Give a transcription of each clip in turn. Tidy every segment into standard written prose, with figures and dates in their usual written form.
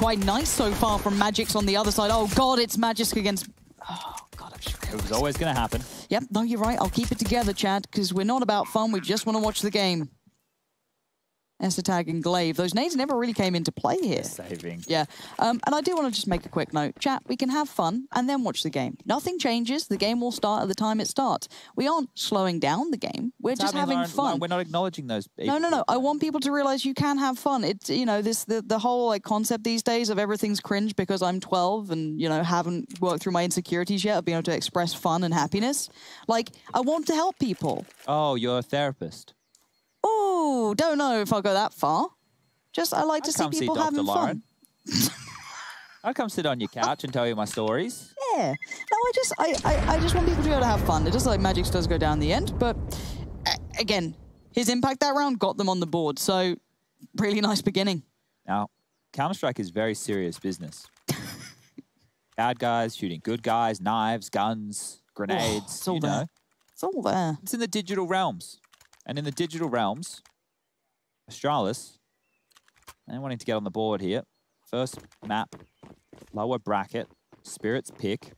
quite nice so far from Magisk on the other side. Oh god, it's Magisk against... Oh god, I'm sure it was always going to happen. Yep, no, you're right. I'll keep it together, Chad, because we're not about fun. We just want to watch the game. Essetag and Glaive. Those nades never really came into play here. Saving. Yeah. And I do want to just make a quick note. Chat, we can have fun and then watch the game. Nothing changes. The game will start at the time it starts. We aren't slowing down the game. We're just having fun. Lauren, we're not acknowledging those. No. I want people to realize you can have fun. It's, you know, the whole like concept these days of everything's cringe because I'm 12 and, you know, haven't worked through my insecurities yet of being able to express fun and happiness. Like, I want to help people. Oh, you're a therapist. Oh, don't know if I'll go that far. Just, I like to see people having fun. I'll come sit on your couch and tell you my stories. Yeah. No, I just want people to be able to have fun. It just like Magisk does go down in the end, but again, his impact that round got them on the board, so really nice beginning. Now, Counter-Strike is very serious business. Bad guys shooting good guys, knives, guns, grenades, it's all there. It's all there. It's in the digital realms. And in the digital realms, Astralis, and wanting to get on the board here. First map, lower bracket, Spirit's pick.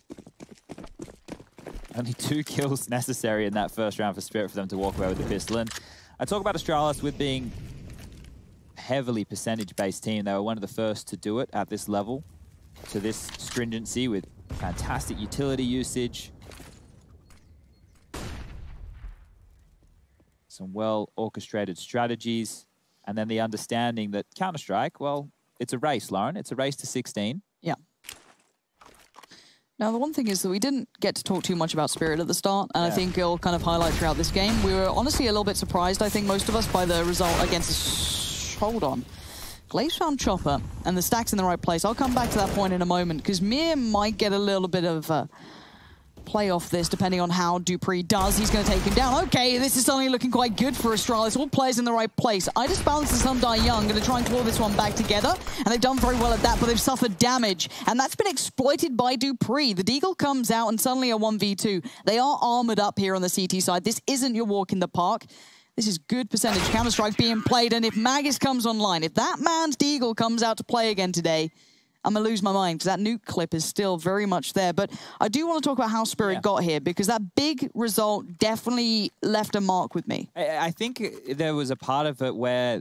Only 2 kills necessary in that first round for Spirit for them to walk away with the pistol. And I talk about Astralis with being heavily percentage-based team. They were one of the first to do it at this level, to this stringency with fantastic utility usage. Some well-orchestrated strategies, and then the understanding that Counter-Strike, well, it's a race, Lauren. It's a race to 16. Yeah. Now, the one thing is that we didn't get to talk too much about Spirit at the start, and I think it'll kind of highlight throughout this game. We were honestly a little bit surprised, I think, most of us, by the result against... Hold on. Glaive's found Chopper, and the stack's in the right place. I'll come back to that point in a moment, because Mir might get a little bit of... play off this, depending on how dupreeh does. He's going to take him down. Okay, this is suddenly looking quite good for Astralis. All players in the right place. I just balanced the Sunday Young, going to try and claw this one back together, and they've done very well at that, but they've suffered damage, and that's been exploited by dupreeh. The Deagle comes out, and suddenly a 1v2. They are armored up here on the CT side. This isn't your walk in the park. This is good percentage Counter-Strike being played, and if Magisk comes online, if that man's Deagle comes out to play again today, I'm going to lose my mind because that nuke clip is still very much there. But I do want to talk about how Spirit got here because that big result definitely left a mark with me. I think there was a part of it where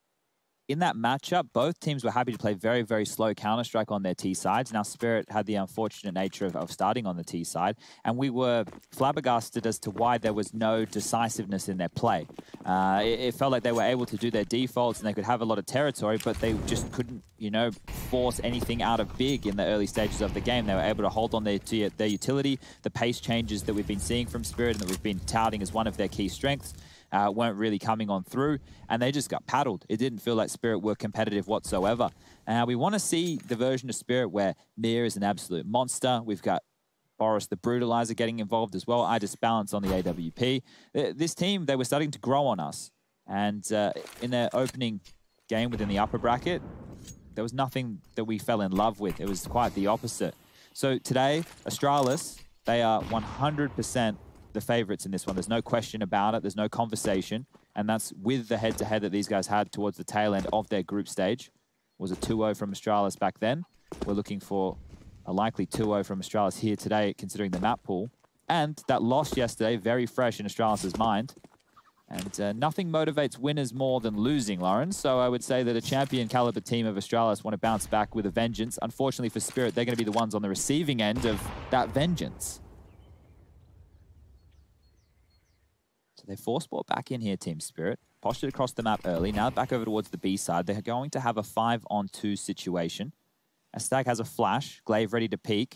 in that matchup, both teams were happy to play very, very slow Counter-Strike on their T sides. Now, Spirit had the unfortunate nature of starting on the T side, and we were flabbergasted as to why there was no decisiveness in their play. It felt like they were able to do their defaults and they could have a lot of territory, but they just couldn't, you know, force anything out of big in the early stages of the game. They were able to hold on their utility. The pace changes that we've been seeing from Spirit and that we've been touting as one of their key strengths weren't really coming on through, and they just got paddled. It didn't feel like Spirit were competitive whatsoever. We want to see the version of Spirit where Mir is an absolute monster. We've got Boris the Brutalizer getting involved as well. I just balance on the AWP. This team, they were starting to grow on us. And in their opening game within the upper bracket, there was nothing that we fell in love with. It was quite the opposite. So today, Astralis, they are 100% the favorites in this one. There's no question about it. There's no conversation. And that's with the head-to-head that these guys had towards the tail end of their group stage. It was a 2-0 from Astralis back then. We're looking for a likely 2-0 from Astralis here today, considering the map pool. And that loss yesterday, very fresh in Astralis' mind. And nothing motivates winners more than losing, Lauren. So I would say that a champion caliber team of Astralis want to bounce back with a vengeance. Unfortunately for Spirit, they're going to be the ones on the receiving end of that vengeance. So they force ball back in here, Team Spirit. Postured across the map early. Now back over towards the B side. They're going to have a 5-on-2 situation. Stag has a flash. Glaive ready to peek.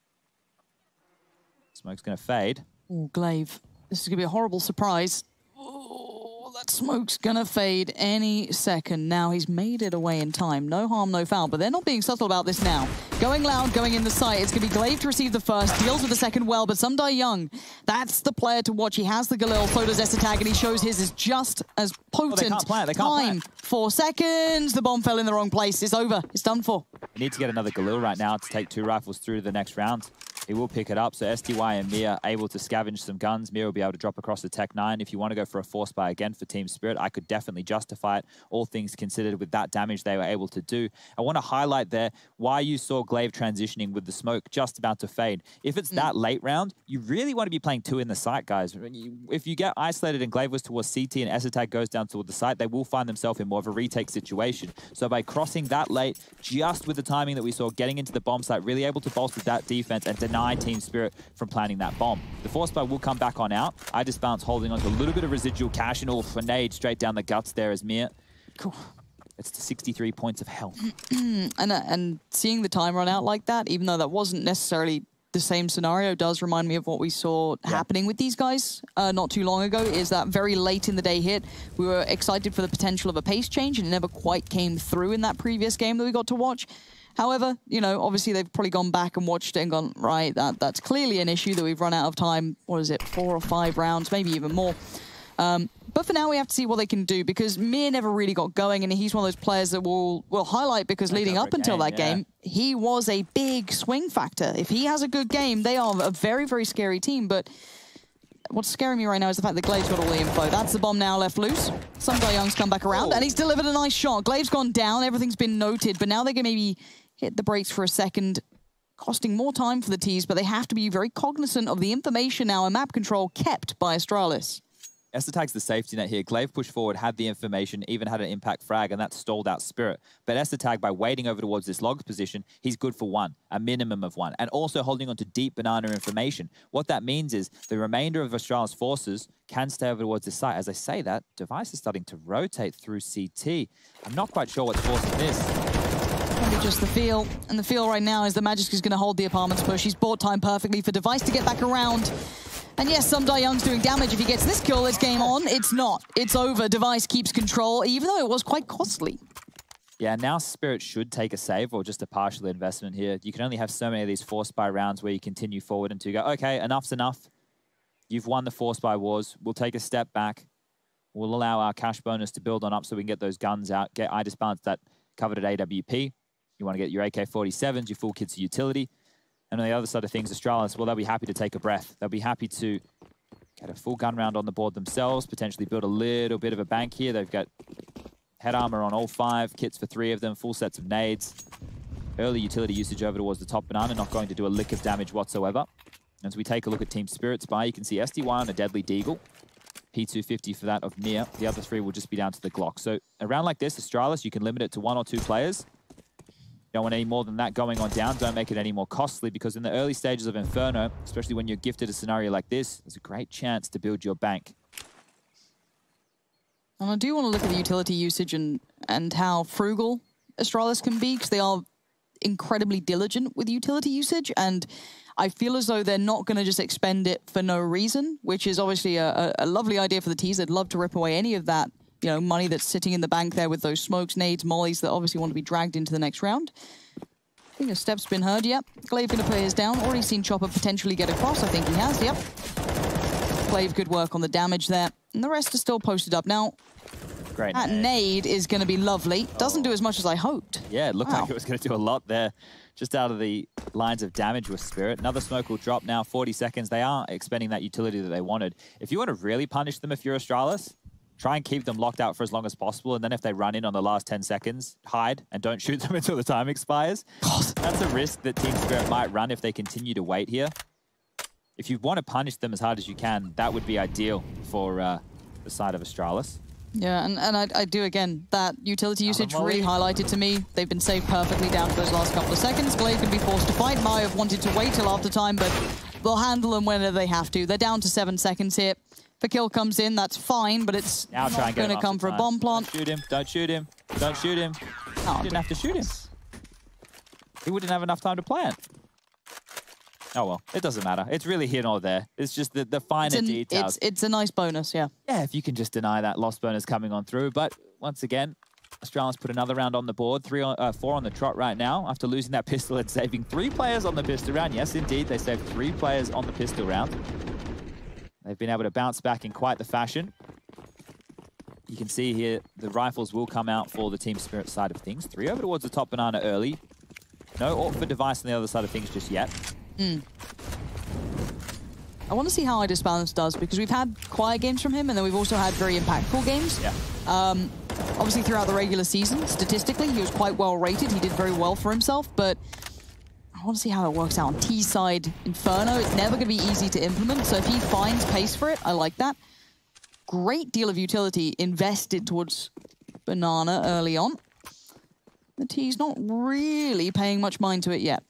Smoke's going to fade. Oh, Glaive. This is going to be a horrible surprise. Oh, that smoke's going to fade any second. Now he's made it away in time. No harm, no foul. But they're not being subtle about this now. Going loud, going in the site. It's going to be Glaive to receive the first. Deals with the second well, but Sunday Young, that's the player to watch. He has the Galil, so does Essetag, and he shows his is just as potent. They can't plant. They can't plant. 4 seconds. The bomb fell in the wrong place. It's over. It's done for. We need to get another Galil right now to take 2 rifles through to the next round. He will pick it up. So STY and Mia able to scavenge some guns. Mia will be able to drop across the Tech 9. If you want to go for a force buy again for Team Spirit, I could definitely justify it, all things considered, with that damage they were able to do. I want to highlight there why you saw Glaive transitioning with the smoke just about to fade. If it's that late round, you really want to be playing 2 in the site, guys. If you get isolated and Glaive was towards CT and Esotag goes down toward the site, they will find themselves in more of a retake situation. So by crossing that late, just with the timing that we saw, getting into the bomb site, really able to bolster that defense and deny Team Spirit from planting that bomb. The force buy will come back on out. iDisbalance holding on to a little bit of residual cash, and a nade straight down the guts there as Mia. Cool. It's to 63 points of health. and seeing the time run out like that, even though that wasn't necessarily the same scenario, does remind me of what we saw happening with these guys not too long ago, is that very late in the day hit. We were excited for the potential of a pace change, and it never quite came through in that previous game that we got to watch. However, you know, obviously they've probably gone back and watched it and gone, right, that's clearly an issue that we've run out of time. What is it, 4 or 5 rounds, maybe even more. But for now, we have to see what they can do, because Mir never really got going, and he's one of those players that we'll highlight, because leading up until that game, he was a big swing factor. If he has a good game, they are a very, very scary team. But what's scaring me right now is the fact that Glaive's got all the info. That's the bomb now left loose. Some Young's come back around, and he's delivered a nice shot. Glaive's gone down, everything's been noted, but now they can maybe hit the brakes for a second, costing more time for the T's, but they have to be very cognizant of the information now and map control kept by Astralis. Esotag's the safety net here. Glaive pushed forward, had the information, even had an impact frag, and that stalled out Spirit. But Esotag, by waiting over towards this logs position, he's good for 1, a minimum of 1, and also holding on to deep banana information. What that means is the remainder of Astralis forces can stay over towards this site. As I say that, Device is starting to rotate through CT. I'm not quite sure what's forcing this. Probably just the feel, and the feel right now is that Magisk is going to hold the apartments push. He's bought time perfectly for Device to get back around. And yes, some Young's doing damage. If he gets this kill, it's game on. It's not. It's over. Device keeps control, even though it was quite costly. Yeah, now Spirit should take a save or just a partial investment here. You can only have so many of these force buy rounds where you continue forward and to go, okay, enough's enough. You've won the force buy wars. We'll take a step back. We'll allow our cash bonus to build on up so we can get those guns out, get iDisbalance that coveted AWP. You want to get your AK-47s, your full kits of utility. And on the other side of things, Astralis, well, they'll be happy to take a breath. They'll be happy to get a full gun round on the board themselves, potentially build a little bit of a bank here. They've got head armor on all 5, kits for 3 of them, full sets of nades. Early utility usage over towards the top banana, not going to do a lick of damage whatsoever. As we take a look at Team Spirit's buy, you can see SDY on a Deadly Deagle, P250 for that of Mia. The other 3 will just be down to the Glock. So a round like this, Astralis, you can limit it to 1 or 2 players. Don't want any more than that going on down. Don't make it any more costly, because in the early stages of Inferno, especially when you're gifted a scenario like this, there's a great chance to build your bank. And I do want to look at the utility usage and how frugal Astralis can be, because they are incredibly diligent with utility usage, and I feel as though they're not going to just expend it for no reason, which is obviously a lovely idea for the T's. They'd love to rip away any of that, you know, money that's sitting in the bank there with those smokes, nades, mollies that obviously want to be dragged into the next round. I think a step's been heard, yep. Glaive going to play his down. Already seen Chopper potentially get across. I think he has, yep. Glaive, good work on the damage there. And the rest are still posted up. Now, great that nade is going to be lovely. Doesn't do as much as I hoped. Yeah, it looked like it was going to do a lot there. Just out of the lines of damage with Spirit. Another smoke will drop now, 40 seconds. They are expending that utility that they wanted. If you want to really punish them if you're Astralis, try and keep them locked out for as long as possible, and then if they run in on the last 10 seconds, hide and don't shoot them until the time expires. That's a risk that Team Spirit might run if they continue to wait here. If you want to punish them as hard as you can, that would be ideal for the side of Astralis. Yeah, and I do, again, that utility usage really highlighted to me. They've been saved perfectly down to those last couple of seconds. Glaive can be forced to fight. Might have wanted to wait till after time, but they'll handle them whenever they have to. They're down to 7 seconds here. If a kill comes in, that's fine, but it's now not going to come for a bomb plant. Don't shoot him, don't shoot him, don't shoot him. You didn't have to shoot him. He wouldn't have enough time to plant. Oh well, it doesn't matter. It's really here nor there. It's just the finer details. It's a nice bonus, yeah. Yeah, if you can just deny that lost bonus coming on through. But once again, Astralis put another round on the board, 4 on the trot right now, after losing that pistol and saving 3 players on the pistol round. Yes, indeed, they saved 3 players on the pistol round. They've been able to bounce back in quite the fashion. You can see here the rifles will come out for the Team Spirit side of things. 3 over towards the top banana early. No AWP for Device on the other side of things just yet. I want to see how iDisbalance does, because we've had quiet games from him, and then we've also had very impactful games. Yeah. Obviously, throughout the regular season, statistically, he was quite well rated. He did very well for himself, but I want to see how it works out on T-side Inferno. It's never going to be easy to implement, so if he finds pace for it, I like that. Great deal of utility invested towards Banana early on. The T's not really paying much mind to it yet.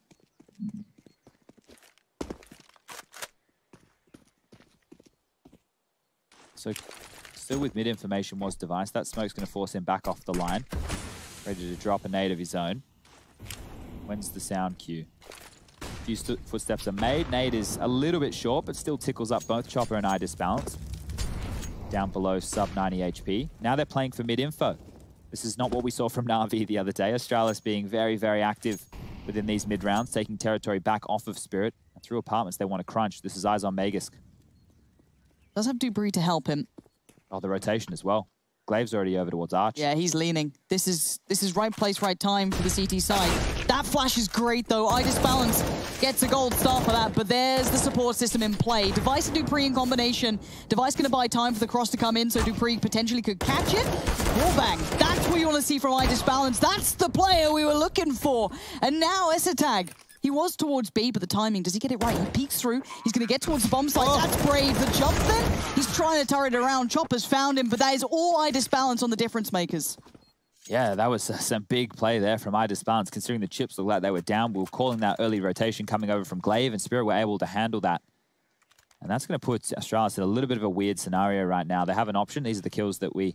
So still with mid information was Device. That smoke's going to force him back off the line. Ready to drop a nade of his own. When's the sound cue? A few footsteps are made. Nade is a little bit short, but still tickles up both Chopper and iDisbalance. Down below sub 90 HP. Now they're playing for mid info. This is not what we saw from Na'Vi the other day. Astralis being very, very active within these mid rounds, taking territory back off of Spirit. And through apartments, they want to crunch. This is eyes on Magisk. Does have Dupree to help him. Oh, the rotation as well. Glaive's already over towards Arch. Yeah, he's leaning. This is right place, right time for the CT side. That flash is great, though. iDisbalance gets a gold star for that, but there's the support system in play. Device and Dupree in combination. Device going to buy time for the cross to come in, so Dupree potentially could catch it. Wallbang. That's what you want to see from iDisbalance. That's the player we were looking for. And now Esatag. He was towards B, but the timing, does he get it right? He peeks through. He's going to get towards the bomb site. That's brave. The jump then? He's trying to turret around. Chopper's found him, but that is all iDisbalance on the difference makers. Yeah, that was some big play there from iDisbalance, considering the chips looked like they were down. We were calling that early rotation coming over from Glaive, and Spirit were able to handle that. And that's going to put Astralis in a little bit of a weird scenario right now. They have an option. These are the kills that we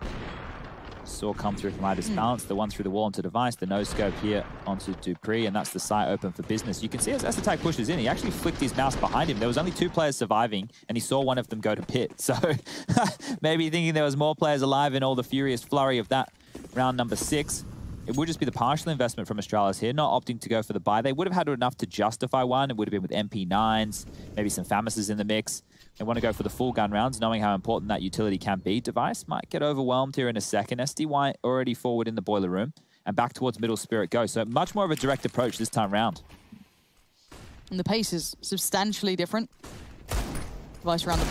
saw come through from iDisbalance. The one through the wall onto Device, the no-scope here onto Dupree, and that's the site open for business. You can see as Esatag pushes in, he actually flicked his mouse behind him. There was only 2 players surviving, and he saw one of them go to pit. So maybe thinking there was more players alive in all the furious flurry of that round number 6. It would just be the partial investment from Astralis here, not opting to go for the buy. They would have had enough to justify one. It would have been with MP9s, maybe some Famouses in the mix. They want to go for the full gun rounds, knowing how important that utility can be. Device might get overwhelmed here in a second. SDY already forward in the boiler room, and back towards middle Spirit go. So much more of a direct approach this time round. And the pace is substantially different. Device around the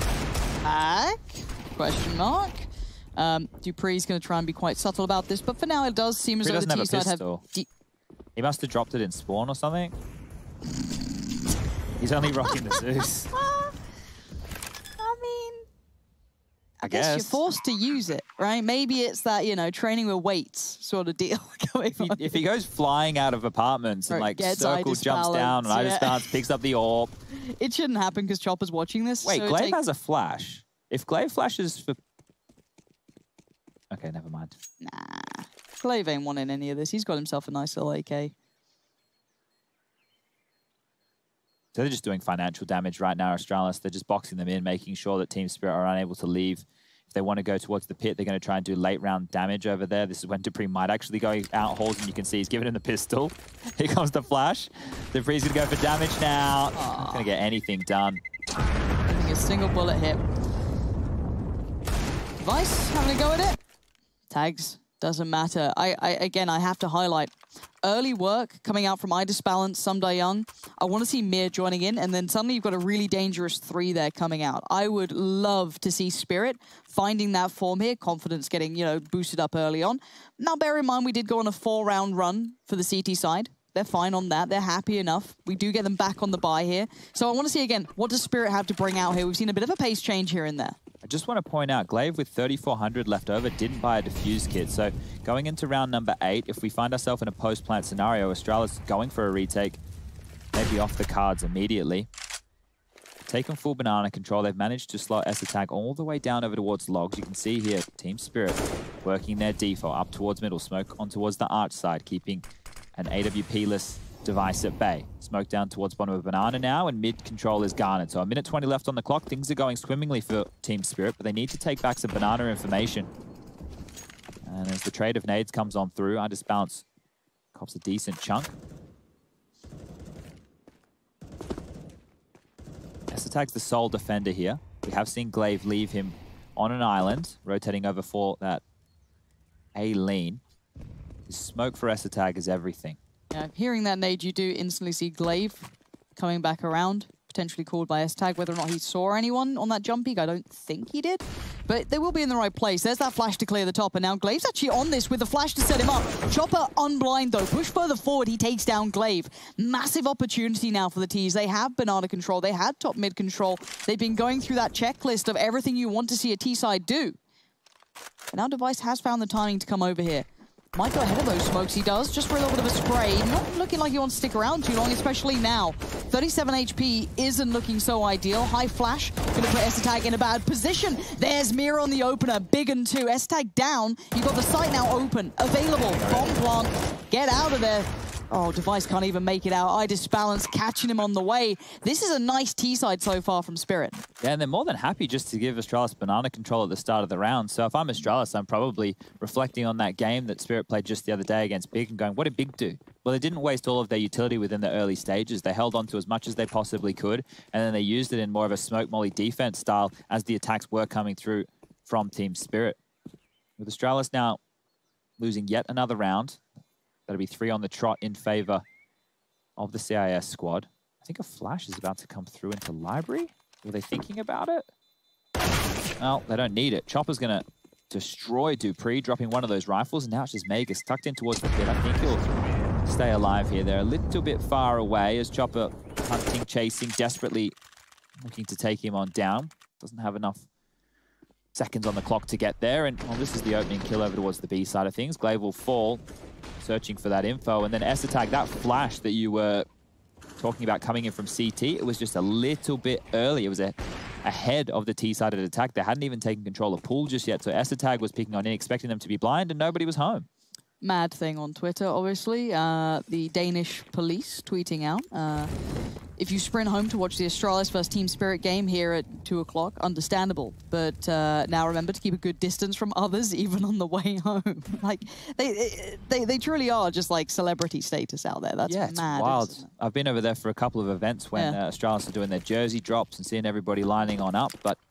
back, question mark. Dupree's going to try and be quite subtle about this, but for now it does seem as though the T-side have... He must have dropped it in spawn or something. He's only rocking the Zeus. I guess you're forced to use it, right? Maybe it's that, you know, training with weights sort of deal going on. If he goes flying out of apartments and like circle jumps down and iDisbalance picks up the orb. It shouldn't happen because Chopper's watching this. Wait, so Glaive has a flash. If Glaive flashes for... Okay, never mind. Nah, Glaive ain't wanting any of this. He's got himself a nice little AK. So they're just doing financial damage right now, Astralis. They're just boxing them in, making sure that Team Spirit are unable to leave. If they want to go towards the pit, they're going to try and do late round damage over there. This is when Dupree might actually go out holes, and you can see he's giving him the pistol. Here comes the flash. Dupree's going to go for damage now. Not going to get anything done. A single bullet hit. Device having a go at it. Tags. Doesn't matter. Again, I have to highlight early work coming out from iDisbalance, Sumda Young. I want to see Mir joining in, and then suddenly you've got a really dangerous 3 there coming out. I would love to see Spirit finding that form here, confidence getting, you know, boosted up early on. Now, bear in mind, we did go on a 4-round run for the CT side. They're fine on that. They're happy enough. We do get them back on the buy here. So I want to see, again, what does Spirit have to bring out here? We've seen a bit of a pace change here and there. I just want to point out, Glaive with 3,400 left over didn't buy a defuse kit. So going into round number 8, if we find ourselves in a post-plant scenario, Astralis going for a retake, maybe off the cards immediately. Taken full banana control. They've managed to slot Esatag all the way down over towards logs. You can see here, Team Spirit working their default up towards middle. Smoke on towards the arch side, keeping an AWP-less Device at bay. Smoke down towards bottom of banana now, and mid control is garnered. So a minute 20 left on the clock. Things are going swimmingly for Team Spirit, but they need to take back some banana information. And as the trade of nades comes on through, iDisbalance cops a decent chunk. Esatag's the sole defender here. We have seen Glaive leave him on an island, rotating over for that A lean. The smoke for Esatag is everything. Yeah, hearing that nade, you do instantly see Glaive coming back around. potentially called by S-Tag. Whether or not he saw anyone on that jump peak, I don't think he did. But they will be in the right place. There's that flash to clear the top, and now Glaive's actually on this with the flash to set him up. Chopper unblind though. Push further forward, he takes down Glaive. Massive opportunity now for the T's. They have banana control. They had top mid control. They've been going through that checklist of everything you want to see a T-side do. And now Device has found the timing to come over here. Might go ahead of those smokes, he does, just for a little bit of a spray. Not looking like he wants to stick around too long, especially now. 37 HP isn't looking so ideal. High flash, gonna put S-Tag in a bad position. There's Mira on the opener, big and two. S-Tag down, you've got the site now open, available. Bomb plant, get out of there. Oh, Device can't even make it out. iDisbalance catching him on the way. This is a nice T-side so far from Spirit. Yeah, and they're more than happy just to give Astralis banana control at the start of the round. So if I'm Astralis, I'm probably reflecting on that game that Spirit played just the other day against Big and going, what did Big do? Well, they didn't waste all of their utility within the early stages. They held on to as much as they possibly could, and then they used it in more of a smoke molly defense style as the attacks were coming through from Team Spirit. With Astralis now losing yet another round, that'll be 3 on the trot in favor of the CIS squad. I think a flash is about to come through into Library. Were they thinking about it? Well, they don't need it. Chopper's going to destroy dupreeh, dropping one of those rifles. And now it's just Magisk tucked in towards the pit. I think he'll stay alive here. They're a little bit far away as Chopper hunting, chasing, desperately looking to take him on down. Doesn't have enough seconds on the clock to get there. And well, this is the opening kill over towards the B side of things. Glaive will fall, searching for that info. And then S-Tag, that flash that you were talking about coming in from CT, it was just a little bit early. It was ahead of the T-sided attack. They hadn't even taken control of pool just yet. So S-Tag was picking on in, expecting them to be blind, and nobody was home. Mad thing on Twitter, obviously. The Danish police tweeting out. If you sprint home to watch the Astralis vs Team Spirit game here at 2 o'clock, understandable. But now remember to keep a good distance from others, even on the way home. Like, they truly are just like celebrity status out there. That's mad. Yeah, it's wild. I've been over there for a couple of events when Astralis are doing their jersey drops and seeing everybody lining on up. But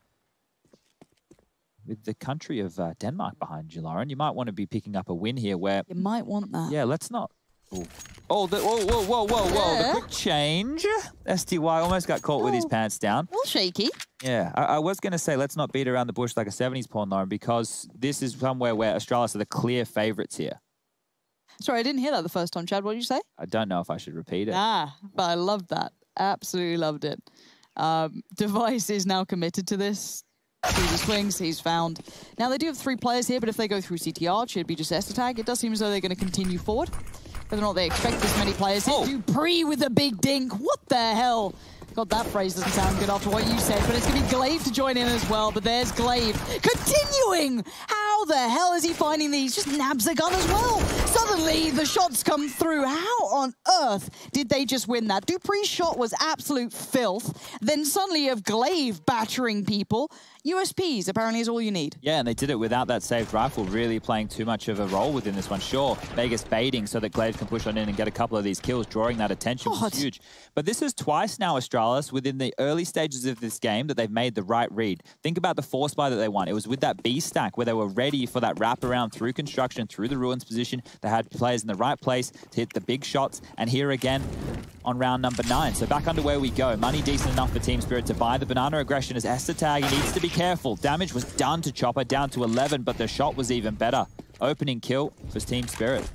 with the country of Denmark behind you, Lauren, you might want to be picking up a win here where... You might want that. Yeah, let's not... Ooh. Oh, whoa. Yeah. The quick change. STY almost got caught with his pants down. A little shaky. Yeah, I was going to say, let's not beat around the bush like a 70s porn, Lauren, because this is somewhere where Astralis are the clear favourites here. Sorry, I didn't hear that the first time, Chad. What did you say? I don't know if I should repeat it. But I loved that. Absolutely loved it. Device is now committed to this. Through the swings, he's found. Now, they do have 3 players here, but if they go through CTR, it should be just S-Tag. It does seem as though they're going to continue forward. Whether or not they expect this many players here. dupreeh with a big dink. What the hell? God, that phrase doesn't sound good after what you said, but it's going to be Glaive to join in as well. But there's Glaive continuing. How the hell is he finding these? Just nabs a gun as well. Suddenly, the shots come through. How on earth did they just win that? dupreeh's shot was absolute filth. Then suddenly you have Glaive battering people. USPs apparently is all you need. Yeah, and they did it without that saved rifle really playing too much of a role within this one. Sure, Vegas baiting so that Glaive can push on in and get a couple of these kills, drawing that attention was huge. But this is twice now, Astralis, within the early stages of this game that they've made the right read. Think about the force buy that they won. It was with that B stack where they were ready for that wraparound through construction, through the ruins position. They had players in the right place to hit the big shots. And here again on round number 9. So back under where we go. Money decent enough for Team Spirit to buy the banana aggression as S-Tag. He needs to be careful. Damage was done to Chopper, down to 11, but the shot was even better. Opening kill for Team Spirit.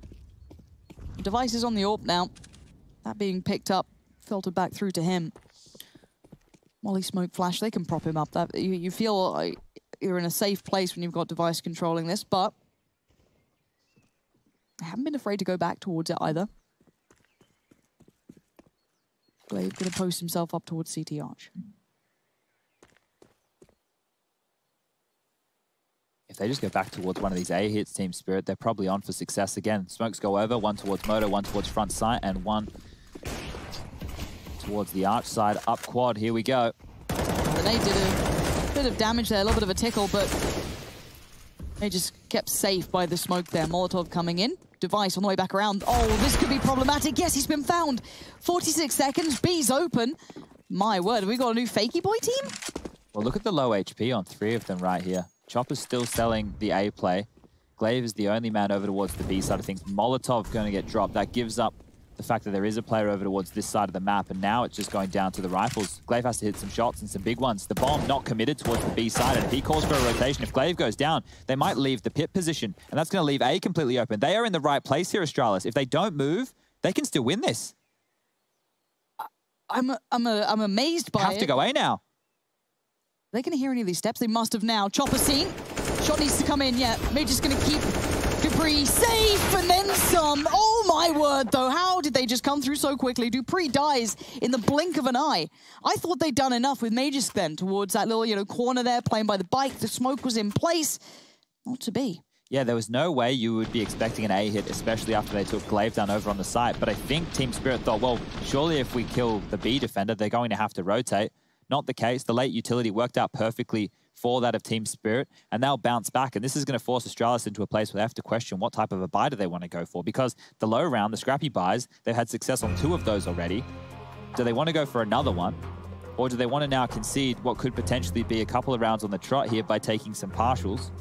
Device is on the AWP now. That being picked up, filtered back through to him. Molly smoke flash, they can prop him up. That you feel like you're in a safe place when you've got Device controlling this, but I haven't been afraid to go back towards it either. Glaive going to post himself up towards CT Arch. If they just go back towards one of these A hits, Team Spirit, they're probably on for success again. Smokes go over, one towards Moto, one towards front sight, and one towards the Arch side. Up quad, here we go. They did a bit of damage there, a little bit of a tickle, but they just kept safe by the smoke there. Molotov coming in. Device on the way back around. Oh, this could be problematic. Yes, he's been found. 46 seconds, B's open. My word, have we got a new Fakey Boy team? Well, look at the low HP on 3 of them right here. Chopper's still selling the A play. Glaive is the only man over towards the B side of things. Molotov going to get dropped. That gives up the fact that there is a player over towards this side of the map, and now it's just going down to the rifles. Glaive has to hit some shots and some big ones. The bomb not committed towards the B side, and if he calls for a rotation, if Glaive goes down, they might leave the pit position, and that's going to leave A completely open. They are in the right place here, Astralis. If they don't move, they can still win this. I'm amazed by it. Have to go A now. Are they going to hear any of these steps? They must have now. Chopper seen. Shot needs to come in. Yeah, Major's going to keep dupreeh safe and then some. Oh my word, though. How did they just come through so quickly? dupreeh dies in the blink of an eye. I thought they'd done enough with Magisk then towards that little, corner there, playing by the bike. The smoke was in place. Not to be. Yeah, there was no way you would be expecting an A hit, especially after they took Glaive down over on the site. But I think Team Spirit thought, well, surely if we kill the B defender, they're going to have to rotate. Not the case. The late utility worked out perfectly for that of Team Spirit, and they'll bounce back. And this is going to force Astralis into a place where they have to question what type of a buy do they want to go for, because the low round, the scrappy buys, they've had success on 2 of those already. Do they want to go for another one? Or do they want to now concede what could potentially be a couple of rounds on the trot here by taking some partials?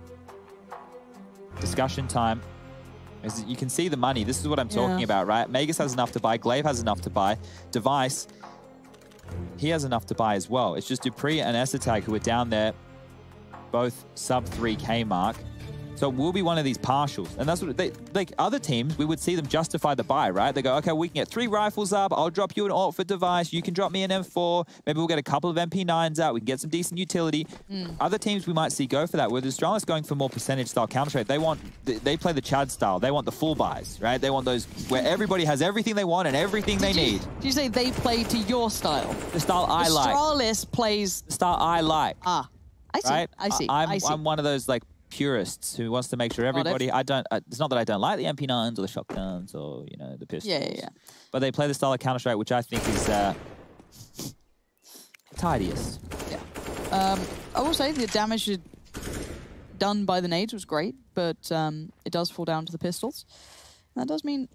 Discussion time. As you can see the money. This is what I'm talking about, right? Magisk has enough to buy. Glaive has enough to buy. Device, he has enough to buy as well. It's just dupreeh and Esatag who are down there, both sub 3K mark. So it will be one of these partials. And that's what they, like other teams, we would see them justify the buy, right? They go, okay, we can get 3 rifles up. I'll drop you an ult for Device. You can drop me an M4. Maybe we'll get a couple of MP9s out. We can get some decent utility. Other teams we might see go for that. With Astralis going for more percentage style Counter-Strike, they play the Chad style. They want the full buys, right? They want those where everybody has everything they want and everything they need. Did you say they play to your style? The style I like. Astralis plays... The style I like. Ah, I see. Right? I see. I'm one of those like purists who wants to make sure everybody. It's not that I don't like the MP9s or the shotguns or the pistols. Yeah. But they play the style of Counter-Strike, which I think is tidiest. Yeah. I will say the damage done by the nades was great, but it does fall down to the pistols. That does mean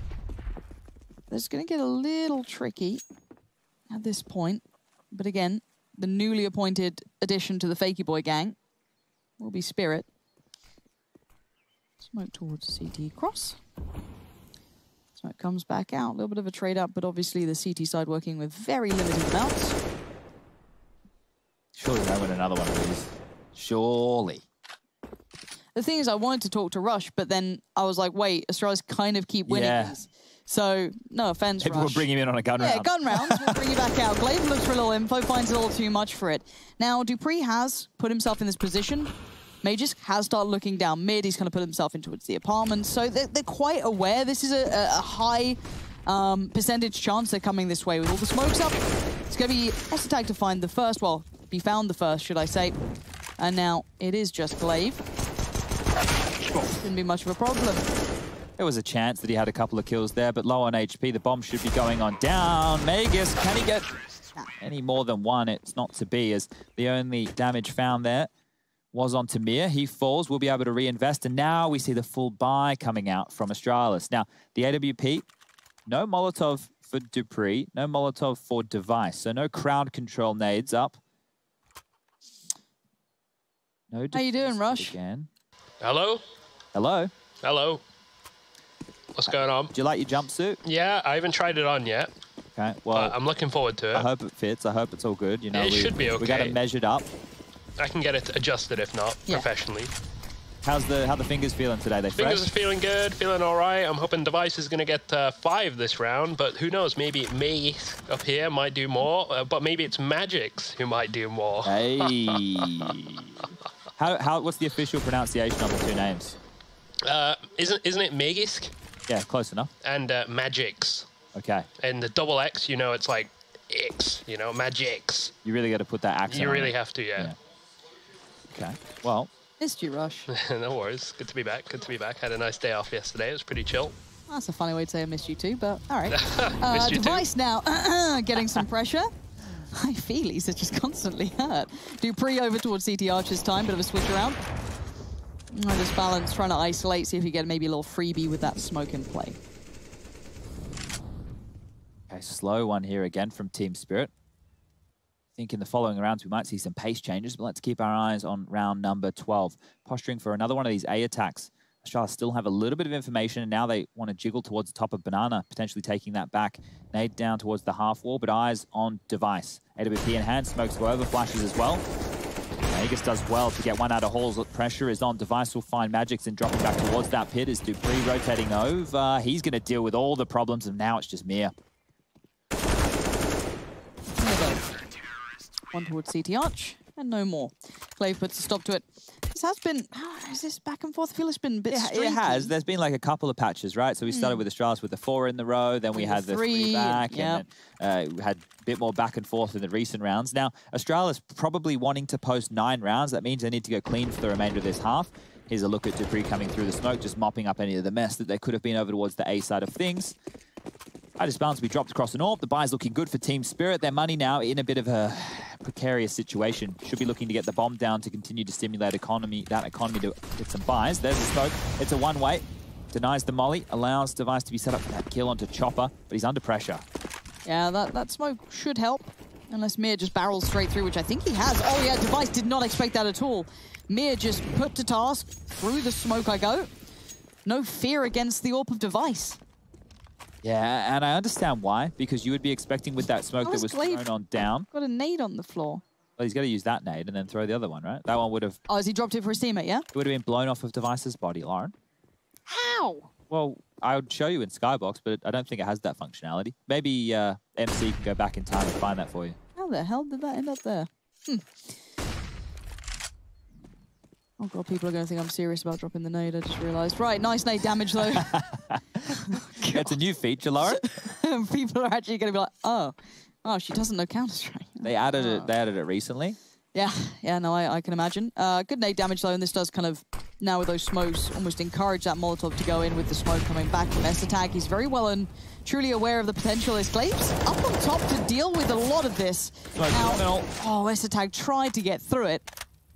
it's going to get a little tricky at this point. But again, the newly appointed addition to the Fakey Boy gang will be Spirit. Smoke towards CT cross. Smoke comes back out. A little bit of a trade up, but obviously the CT side working with very limited amounts. Surely they win another one of these. Surely. The thing is, I wanted to talk to Rush, but then I was like, wait, Astralis kind of keep winning these. So, no offense, People Rush. will bring him in on a gun round. Yeah, gun rounds. We'll bring you back out. Glaive looks for a little info, finds a little too much for it. Now, dupreeh has put himself in this position. Magisk has started looking down mid. He's kind of put himself into the apartment. So they're quite aware. This is a high percentage chance they're coming this way with all the smokes up. It's going to be Esatag to find the first. Well, be found the first, should I say. And now it is just Glaive. Shouldn't be much of a problem. There was a chance that he had a couple of kills there, but low on HP. The bomb should be going on down. Magisk, can he get any more than one? It's not to be, as the only damage found there was on Tamir. He falls. We'll be able to reinvest. And now we see the full buy coming out from Astralis. Now, the AWP, no Molotov for dupreeh, no Molotov for Device. So no crowd control nades up. No. How you doing, Rush? Again. Hello? Hello? Hello. What's going on? Do you like your jumpsuit? Yeah, I haven't tried it on yet. Okay, well, I'm looking forward to it. I hope it fits. I hope it's all good. It should be okay. We got it measured up. I can get it adjusted if not, professionally. How the fingers feeling today? They fresh? Fingers are feeling good, feeling all right. I'm hoping Device is going to get 5 this round, but who knows? Maybe me up here might do more, but maybe it's Magisk who might do more. Hey. What's the official pronunciation of the 2 names? Isn't it Magisk? Yeah, close enough. And Magisk. Okay. And the double X, it's like X, Magisk. You really got to put that accent You on really it. have to, yeah. Okay, well. Missed you, Rush. No worries. Good to be back. Good to be back. Had a nice day off yesterday. It was pretty chill. That's a funny way to say I missed you too, but all right. Missed you Device too. now getting some pressure. I feel he's just constantly hurt. dupreeh over towards CT Archer's time. Bit of a switch around. This balance, trying to isolate, see if you get maybe a little freebie with that smoke in play. Okay, slow one here again from Team Spirit. I think in the following rounds we might see some pace changes, but let's keep our eyes on round number 12. Posturing for another one of these A attacks. Astralis still have a little bit of information, and now they want to jiggle towards the top of Banana, potentially taking that back. Nade down towards the half wall, but eyes on Device. AWP in hand, smokes go over, flashes as well. Aegis does well to get one out of Halls. Pressure is on. Device will find Magix and dropping back towards that pit is dupreeh rotating over. He's going to deal with all the problems, and now it's just Mir. One towards CT Arch, and no more. Glaive puts a stop to it. This has been, is this back and forth? I feel it's been a bit streaky. It has. There's been like a couple of patches, right? So we started with Astralis with the 4 in the row, then we had the 3 back, and then we had a bit more back and forth in the recent rounds. Now, Astralis probably wanting to post 9 rounds. That means they need to go clean for the remainder of this half. Here's a look at dupreeh coming through the smoke, just mopping up any of the mess that they could have been over towards the A side of things. iDisbalance will be dropped across the north. The buy's looking good for Team Spirit. Their money now in a bit of a precarious situation. Should be looking to get the bomb down to continue to stimulate that economy to get some buys. There's the smoke. It's a one-way. Denies the molly. Allows Device to be set up for that kill onto Chopper, but he's under pressure. Yeah, that smoke should help. Unless Mir just barrels straight through, which I think he has. Oh yeah, Device did not expect that at all. Mir just put to task. Through the smoke I go. No fear against the AWP of Device. Yeah, and I understand why, because you would be expecting with that smoke that was thrown on down. Got a nade on the floor. Well, he's got to use that nade and then throw the other one, right? That one would have... Oh, has he dropped it for his teammate, yeah? It would have been blown off of Device's body, Lauren. How? Well, I would show you in Skybox, but I don't think it has that functionality. Maybe MC can go back in time and find that for you. How the hell did that end up there? Oh god, people are going to think I'm serious about dropping the nade, I just realised. Right, nice nade damage though. It's a new feature, Lauren. People are actually going to be like, oh, she doesn't know Counter-Strike. They added it recently. Yeah, no, I can imagine. Good nade damage though, and this does kind of, now with those smokes, almost encourage that Molotov to go in with the smoke coming back from EsseTag. He's very well and truly aware of the potential. His Glaive's up on top to deal with a lot of this. Now, EsseTag tried to get through it.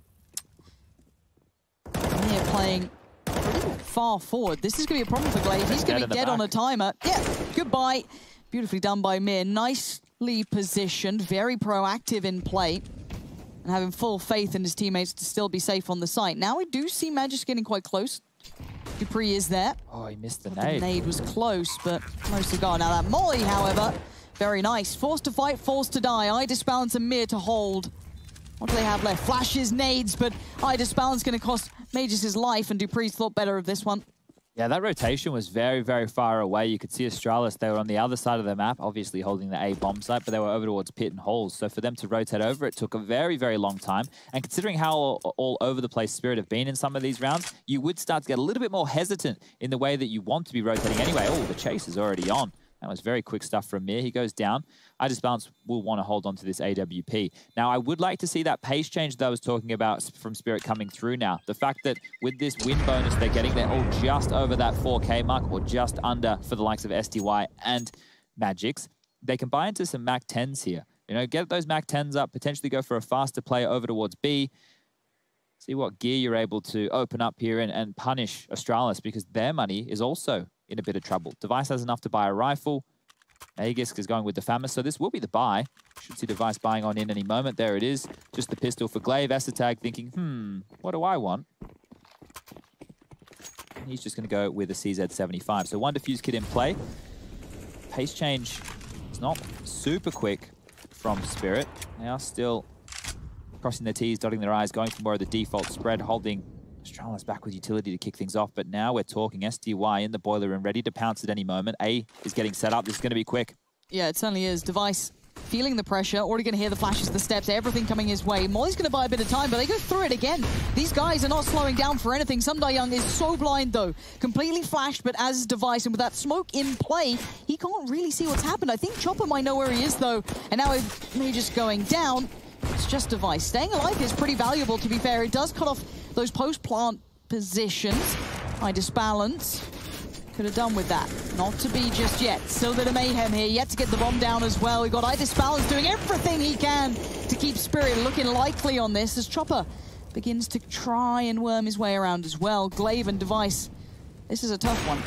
Here playing pretty far forward. This is going to be a problem for Glaive. He's going to be dead on a timer. Yeah, goodbye. Beautifully done by Mir. Nicely positioned, very proactive in play, and having full faith in his teammates to still be safe on the site. Now we do see Magix getting quite close. dupreeh is there. Oh, he missed the nade. The nade was close, but no cigar. Now that molly, however, very nice. Forced to fight, forced to die. iDisbalance and Mir to hold. What do they have left? Flashes, nades, but iDisbalance going to cost Magix his life, and dupreeh's thought better of this one. Yeah, that rotation was very, very far away. You could see Astralis, they were on the other side of the map, obviously holding the A bomb site, but they were over towards pit and holes. So for them to rotate over, it took a very, very long time. And considering how all over the place Spirit have been in some of these rounds, you would start to get a little bit more hesitant in the way that you want to be rotating anyway. Oh, the chase is already on. That was very quick stuff from Mir. He goes down. iDisbalance will want to hold on to this AWP. Now, I would like to see that pace change that I was talking about from Spirit coming through now. The fact that with this win bonus, they're getting there all just over that 4K mark, or just under for the likes of SDY and Magix. They can buy into some Mac 10s here. You know, get those Mac 10s up, potentially go for a faster play over towards B. See what gear you're able to open up here and punish Astralis, because their money is also in a bit of trouble. Device has enough to buy a rifle. Aegis is going with the FAMAS, so this will be the buy. Should see Device buying on in any moment. There it is. Just the pistol for Glaive. EsseTag thinking, what do I want? And he's just going to go with a CZ75. So one defuse kit in play. Pace change is not super quick from Spirit. They are still crossing their T's, dotting their I's, going for more of the default spread, holding Astralis back with utility to kick things off. But now we're talking SDY in the boiler room, ready to pounce at any moment. A is getting set up. This is going to be quick. Yeah, it certainly is. Device feeling the pressure, already going to hear the flashes, the steps, everything coming his way. Molly's going to buy a bit of time, but they go through it again. These guys are not slowing down for anything. SunDaeYoung is so blind, though. Completely flashed, but as Device, and with that smoke in play, he can't really see what's happened. I think Chopper might know where he is, though. And now he's just going down. It's just Device. Staying alive is pretty valuable, to be fair. It does cut off those post-plant positions. iDisbalance could have done with that. Not to be just yet. Still a bit of mayhem here. Yet to get the bomb down as well. We've got iDisbalance doing everything he can to keep Spirit looking likely on this, as Chopper begins to try and worm his way around as well. Glaive and Device. This is a tough one.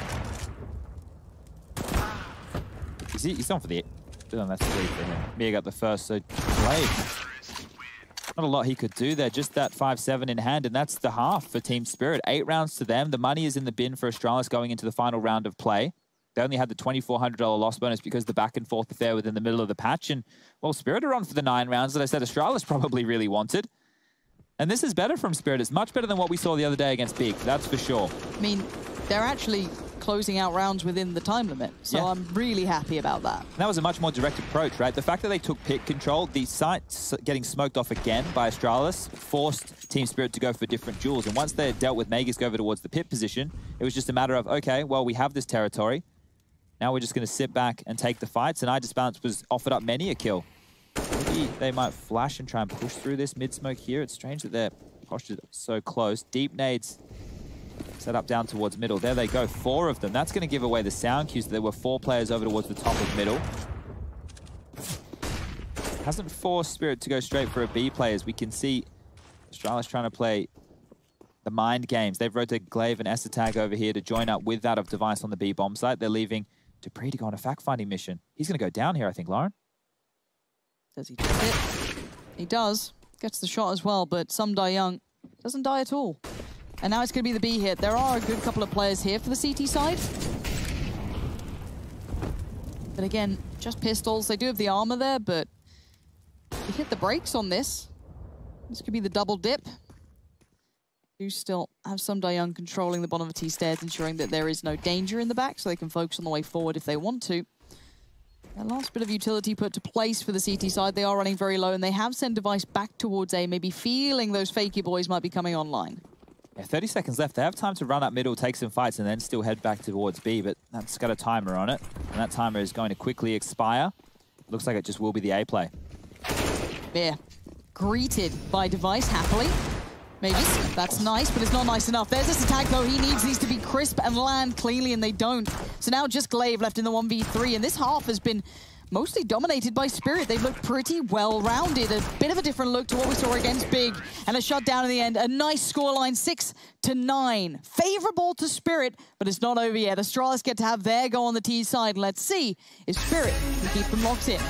He's on for the... That's 3 for him. Mir got the first, so Glaive Not a lot he could do there, just that 5-7 in hand, and that's the half for Team Spirit. 8 rounds to them. The money is in the bin for Astralis going into the final round of play. They only had the $2,400 loss bonus because the back and forth affair within the middle of the patch. And, well, Spirit are on for the 9 rounds that I said Astralis probably really wanted. And this is better from Spirit. It's much better than what we saw the other day against Big, that's for sure. I mean, they're actually closing out rounds within the time limit, so yeah. I'm really happy about that. And that was a much more direct approach, right? The fact that they took pit control, the site getting smoked off again by Astralis forced Team Spirit to go for different duels. And once they had dealt with Magisk over towards the pit position, it was just a matter of, okay, well, we have this territory. Now we're just going to sit back and take the fights. And iDisbalance was offered up many a kill. Maybe they might flash and try and push through this mid-smoke here. It's strange that they're postured so close. Deep nades set up down towards middle. There they go, 4 of them. That's going to give away the sound cues that there were 4 players over towards the top of middle. Hasn't forced Spirit to go straight for a B play, as we can see Astralis trying to play the mind games. They've rotated Glaive and Esatag over here to join up with that of Device on the B bomb site. They're leaving Dupree to go on a fact-finding mission. He's going to go down here, I think, Lauren. Does he take it? He does. Gets the shot as well, but SumDaeYoung doesn't die at all. And now it's going to be the B hit. There are a good couple of players here for the CT side. But again, just pistols. They do have the armor there, but we hit the brakes on this. This could be the double dip. Do still have SumDaeYoung controlling the bottom of T stairs, ensuring that there is no danger in the back, so they can focus on the way forward if they want to. That last bit of utility put to place for the CT side. They are running very low, and they have sent Device back towards A, maybe feeling those fakey boys might be coming online. Yeah, 30 seconds left. They have time to run up middle, take some fights, and then still head back towards B, but that's got a timer on it, and that timer is going to quickly expire. Looks like it just will be the A play. Bear greeted by Device happily. Maybe that's nice, but it's not nice enough. There's this attack, though. He needs these to be crisp and land cleanly, and they don't. So now just Glaive left in the 1v3, and this half has been mostly dominated by Spirit. They've looked pretty well-rounded. A bit of a different look to what we saw against Big, and a shutdown in the end. A nice scoreline, 6-9. Favorable to Spirit, but it's not over yet. Astralis get to have their go on the T side. Let's see if Spirit can keep them locked in.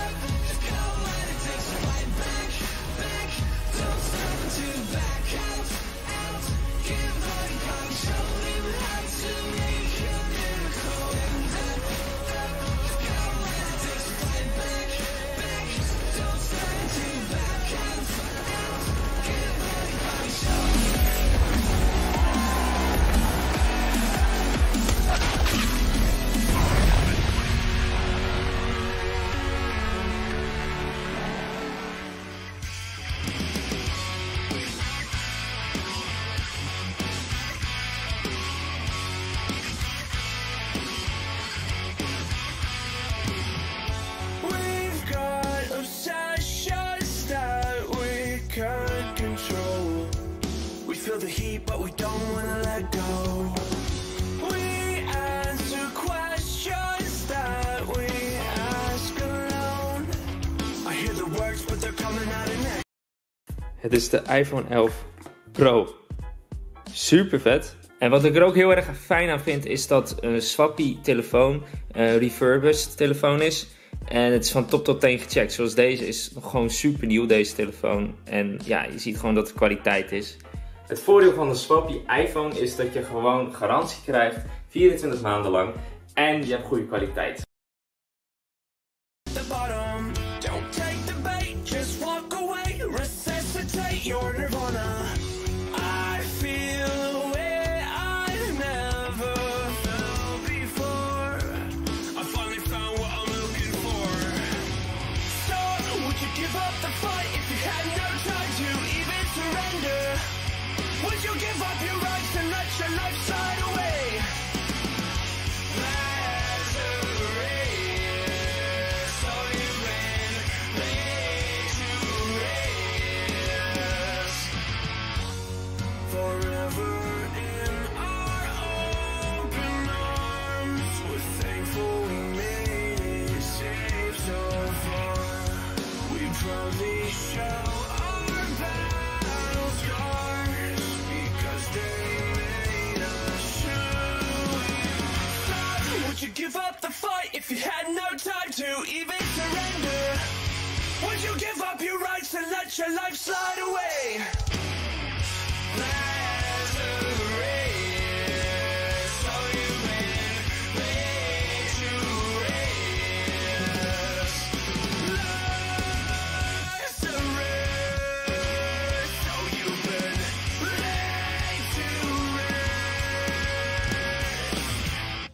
The heat, but we don't want to let go. We answer questions that we ask alone. I hear the words, but they're coming out of next. Het is de iPhone 11 Pro. Super vet. En wat ik er ook heel erg fijn aan vind, is dat een Swappie telefoon, refurbished telefoon is. En het is van top tot teen gecheckt. Zoals deze is nog gewoon super nieuw, deze telefoon. En ja, je ziet gewoon dat het kwaliteit is. Het voordeel van de Swappie iPhone is dat je gewoon garantie krijgt, 24 maanden lang, en je hebt goede kwaliteit. Would you give up your rights and let your life slide away? Lazarus, so you've been laid to rest. Forever in our open arms, we're thankful we made it safe so far. We proudly show our battle scars. Would you give up the fight if you had no time to even surrender? Would you give up your rights and let your life slide away. There's a race, so you've been made to race. Life's a race, so you've been made to race.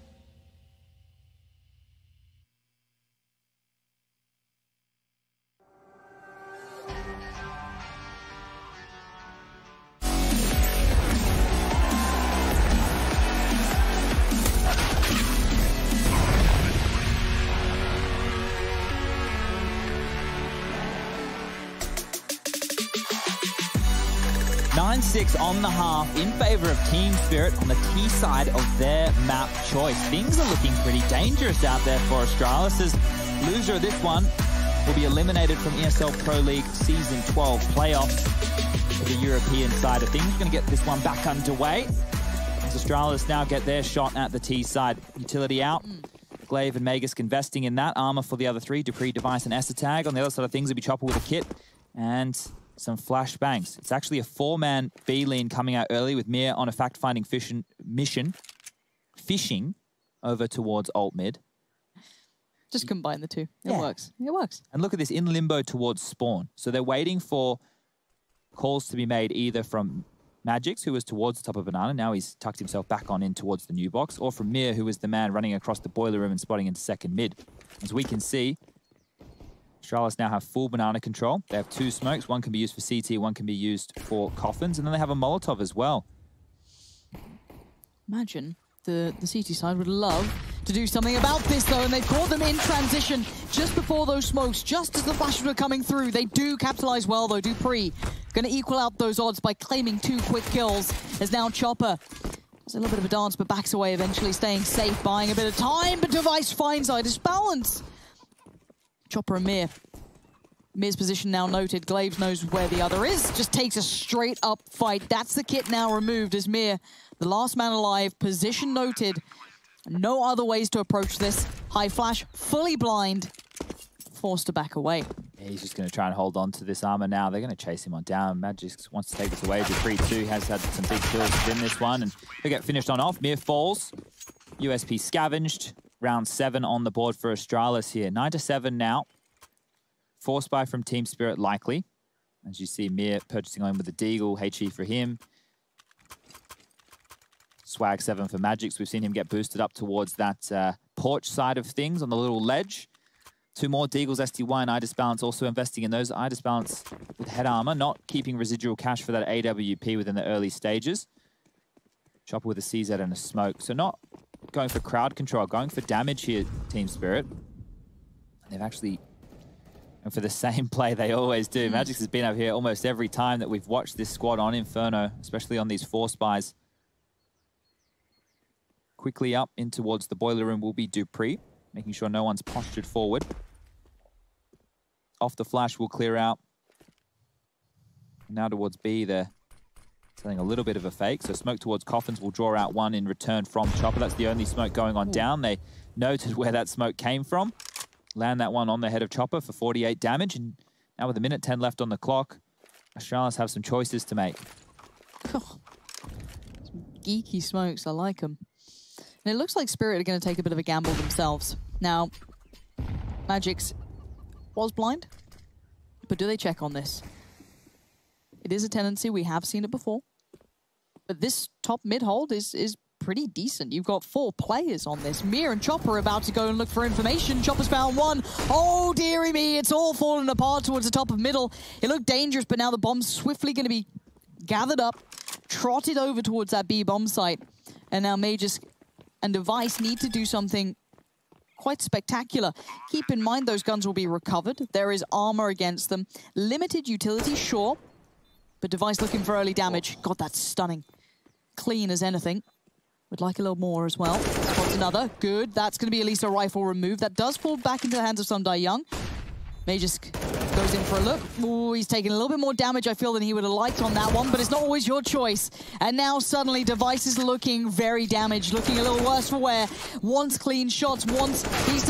Nine-6 on the half in favor of Team Spirit on the T side of their map choice. Things are looking pretty dangerous out there for Astralis, as loser of this one will be eliminated from ESL Pro League Season 12 playoffs for the European side of things. We're going to get this one back underway as Astralis now get their shot at the T side. Utility out. Glaive and Magisk investing in that. Armor for the other three, Dupree, Device, and Esatag. On the other side of things, it'll be Chopper with a kit and some flashbangs. It's actually a 4-man B lane coming out early with Mir on a fact-finding mission, fishing over towards alt mid. Just combine the two. It works. It works. And look at this, in limbo towards spawn. So they're waiting for calls to be made either from Magisk, who was towards the top of Banana. Now he's tucked himself back on in towards the new box. Or from Mir, who was the man running across the boiler room and spotting into second mid. As we can see, Astralis now have full Banana control. They have 2 smokes. One can be used for CT, one can be used for coffins. And then they have a Molotov as well. Imagine the CT side would love to do something about this, though, and they've caught them in transition just before those smokes, just as the flashes were coming through. They do capitalize well, though. Dupree going to equal out those odds by claiming 2 quick kills. As now Chopper, it's a little bit of a dance, but backs away, eventually staying safe, buying a bit of time, but Device finds Idis balance. Chopper and Mir. Mir's position now noted. Glaives knows where the other is. Just takes a straight up fight. That's the kit now removed as Mir, the last man alive, position noted. No other ways to approach this. High flash, fully blind. Forced to back away. Yeah, he's just going to try and hold on to this armor now. They're going to chase him on down. Magisk wants to take this away. Dupree too has had some big kills in this one, and they get finished on off. Mir falls. USP scavenged. Round 7 on the board for Astralis here. 9-7 now. 4 spy from Team Spirit likely. As you see, Mir purchasing on with the Deagle. HE for him. Swag 7 for Magisk. We've seen him get boosted up towards that porch side of things on the little ledge. 2 more Deagles, STY and Idis Balance also investing in those. Idis Balance with head armor, not keeping residual cash for that AWP within the early stages. Chopper with a CZ and a smoke. So not going for crowd control, going for damage here, Team Spirit. They've actually, and for the same play they always do. Magisk has been up here almost every time that we've watched this squad on Inferno, especially on these 4 spies. Quickly up in towards the boiler room will be Dupree, making sure no one's postured forward. Off the flash will clear out. Now towards B, they're selling a little bit of a fake. So smoke towards coffins will draw out 1 in return from Chopper. That's the only smoke going on down. They noted where that smoke came from. Land that one on the head of Chopper for 48 damage. And now with 1:10 left on the clock, Astralis have some choices to make. Some geeky smokes, I like them. And it looks like Spirit are going to take a bit of a gamble themselves. Now, Magisk was blind, but do they check on this? It is a tendency, we have seen it before. But this top mid hold is pretty decent. You've got 4 players on this. Mir and Chopper are about to go and look for information. Chopper's found 1. Oh, dearie me, it's all falling apart towards the top of middle. It looked dangerous, but now the bomb's swiftly going to be gathered up, trotted over towards that B bomb site. And now Magisk and Device need to do something quite spectacular. Keep in mind those guns will be recovered. There is armor against them. Limited utility, sure. But Device looking for early damage. God, that's stunning. Clean as anything. Would like a little more as well. Spots another. Good. That's going to be at least a rifle remove. That does fall back into the hands of Sunday Young. Magisk goes in for a look. Ooh, he's taking a little bit more damage, I feel, than he would have liked on that one, but it's not always your choice. And now suddenly Device is looking very damaged, looking a little worse for wear. Wants clean shots, wants these to land,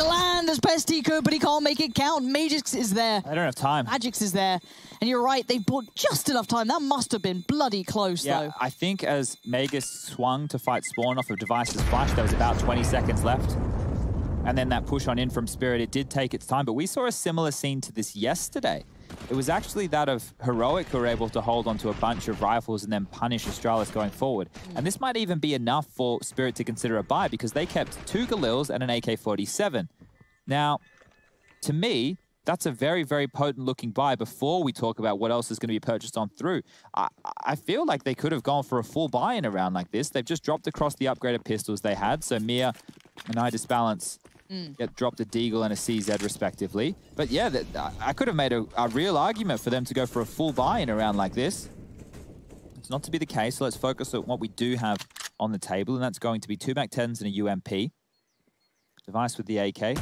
as best he could, but he can't make it count. Magix is there. They don't have time. Magix is there. And you're right, they bought just enough time. That must have been bloody close, though. I think as Magus swung to fight Spawn off of Device's flash, there was about 20 seconds left. And then that push on in from Spirit, it did take its time. But we saw a similar scene to this yesterday. It was actually that of Heroic who were able to hold onto a bunch of rifles and then punish Astralis going forward. And this might even be enough for Spirit to consider a buy because they kept 2 Galils and an AK-47. Now, to me, that's a very, very potent looking buy before we talk about what else is going to be purchased on through. I feel like they could have gone for a full buy in a round like this. They've just dropped across the upgraded pistols they had. So Mia and I Disbalance get dropped a Deagle and a CZ respectively. But yeah, I could have made a real argument for them to go for a full buy in a round like this. It's not to be the case, so let's focus on what we do have on the table, and that's going to be 2 MAC-10s and a UMP. Device with the AK.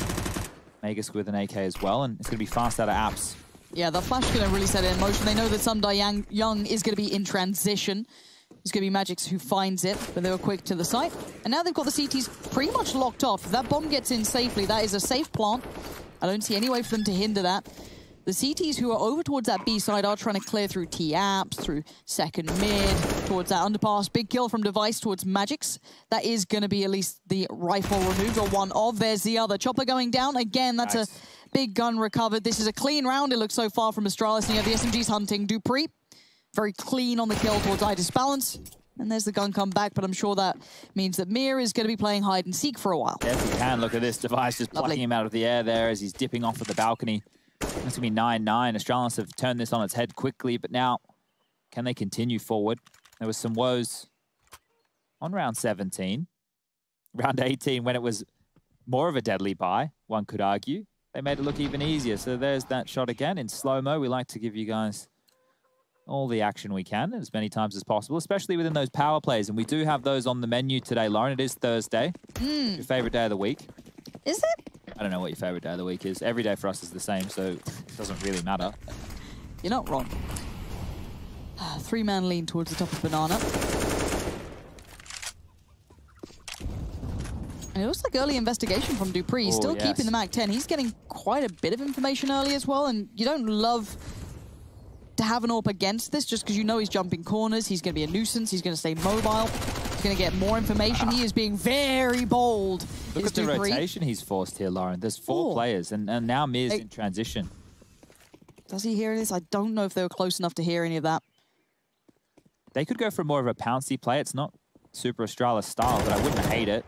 Magus with an AK as well, and it's going to be fast out of apps. Yeah, the flash is going to really set it in motion. They know that Sunday Young is going to be in transition. It's going to be Magix who finds it, but they were quick to the site. And now they've got the CTs pretty much locked off. If that bomb gets in safely, that is a safe plant. I don't see any way for them to hinder that. The CTs who are over towards that B side are trying to clear through T-Apps, through second mid, towards that underpass. Big kill from Device towards Magix. That is going to be at least the rifle removed, or one of. There's the other. Chopper going down. Again, that's nice. A big gun recovered. This is a clean round, it looks so far from Astralis. And you have the SMGs hunting dupreeh. Very clean on the kill towards Disbalance. And there's the gun come back, but I'm sure that means that Mir is going to be playing hide and seek for a while. Yes, he can. Look at this. Device just plucking him out of the air there as he's dipping off at the balcony. That's going to be 9-9. Astralis have turned this on its head quickly, but now can they continue forward? There was some woes on round 17. Round 18, when it was more of a deadly buy, one could argue, they made it look even easier. So there's that shot again in slow-mo. We like to give you guys all the action we can as many times as possible, especially within those power plays. And we do have those on the menu today, Lauren. It is Thursday. Your favorite day of the week. Is it? I don't know what your favorite day of the week is. Every day for us is the same, so it doesn't really matter. You're not wrong. 3-man lean towards the top of Banana. And it looks like early investigation from dupreeh. He's still keeping the MAC-10. He's getting quite a bit of information early as well, and you don't love to have an AWP against this just because you know he's jumping corners, he's going to be a nuisance, he's going to stay mobile, he's going to get more information. He is being very bold. Look at the rotation he's forced here, Lauren. There's 4 players, and now Mir's in transition. Does he hear this? I don't know if they were close enough to hear any of that. They could go for more of a pouncy play. It's not super Astralis style, but I wouldn't hate it.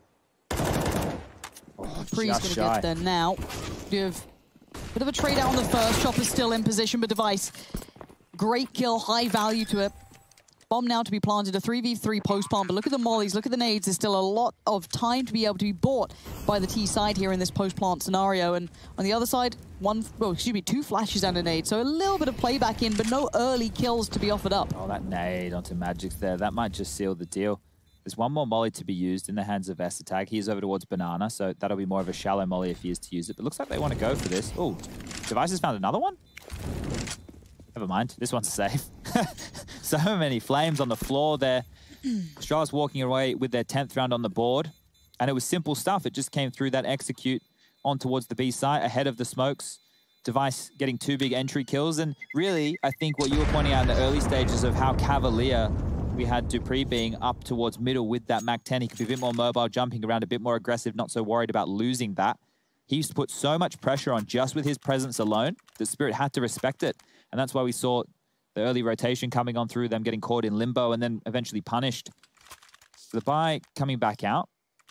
dupreeh's going to get there now. You have bit of a trade out on the first. Chopper's still in position, but Device. Great kill, high value to it. Bomb now to be planted, a 3v3 post-plant, but look at the mollies, look at the nades. There's still a lot of time to be able to be bought by the T side here in this post-plant scenario. And on the other side, 2 flashes and a nade. So a little bit of playback in, but no early kills to be offered up. Oh, that nade onto Magix there. That might just seal the deal. There's one more molly to be used in the hands of Vestatag. He is over towards Banana, so that'll be more of a shallow molly if he is to use it. But looks like they want to go for this. Oh, Device has found another one? Never mind. This one's safe. So many flames on the floor there. Astralis walking away with their 10th round on the board. And it was simple stuff. It just came through that execute on towards the B site ahead of the smokes. Device getting 2 big entry kills. And really, I think what you were pointing out in the early stages of how cavalier we had dupreeh being up towards middle with that MAC-10. He could be a bit more mobile, jumping around, a bit more aggressive, not so worried about losing that. He used to put so much pressure on just with his presence alone that Spirit had to respect it. And that's why we saw the early rotation coming on through, them getting caught in limbo and then eventually punished. The buy coming back out.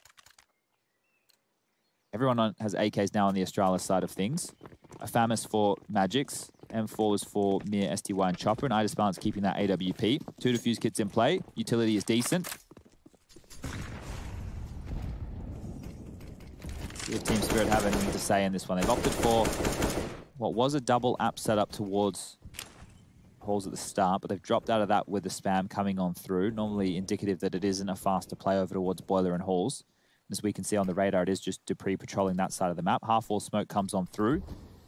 Everyone has AKs now on the Astralis side of things. A Famas for Magix. M4s for Mir, STY, and Chopper. And Disbalance keeping that AWP. 2 defuse kits in play. Utility is decent. See if Team Spirit have anything to say in this one. They've opted for what was a double app setup towards Halls at the start, but they've dropped out of that with the spam coming on through. Normally indicative that it isn't a faster play over towards Boiler and Halls. As we can see on the radar, it is just dupreeh patrolling that side of the map. Half-wall smoke comes on through.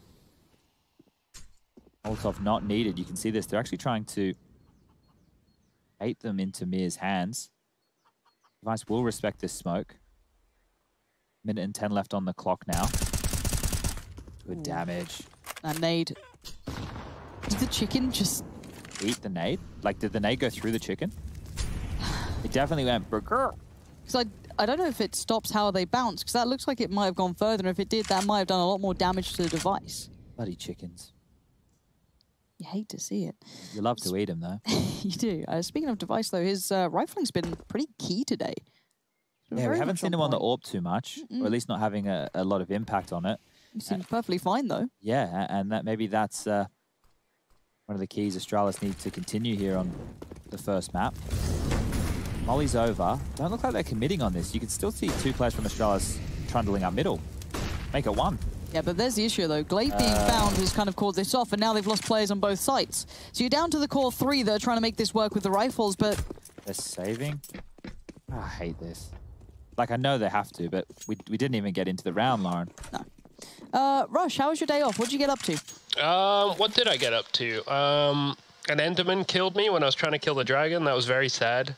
Molotov not needed. You can see this. They're actually trying to bait them into Mir's hands. Device will respect this smoke. Minute and 10 left on the clock now. Good damage. And nade. Did the chicken just Eat the nade? Like, did the nade go through the chicken? It definitely went burger. Because I don't know if it stops how they bounce, because that looks like it might have gone further, and if it did, that might have done a lot more damage to the device. Bloody chickens. You hate to see it. You love to eat them, though. You do. Speaking of device, though, his rifling's been pretty key today. Yeah, we haven't seen him on the AWP too much, or at least not having a lot of impact on it. He seems perfectly fine, though. Yeah, and that maybe that's one of the keys Astralis need to continue here on the first map. Molly's over. Don't look like they're committing on this. You can still see 2 players from Astralis trundling up middle. Make it 1. Yeah, but there's the issue, though. Glaive being found has kind of called this off, and now they've lost players on both sides. So you're down to the core 3 that are trying to make this work with the rifles, but... They're saving. Oh, I hate this. Like, I know they have to, but we didn't even get into the round, Lauren. No. Rush, how was your day off? What did you get up to? What did I get up to? An Enderman killed me when I was trying to kill the dragon. That was very sad.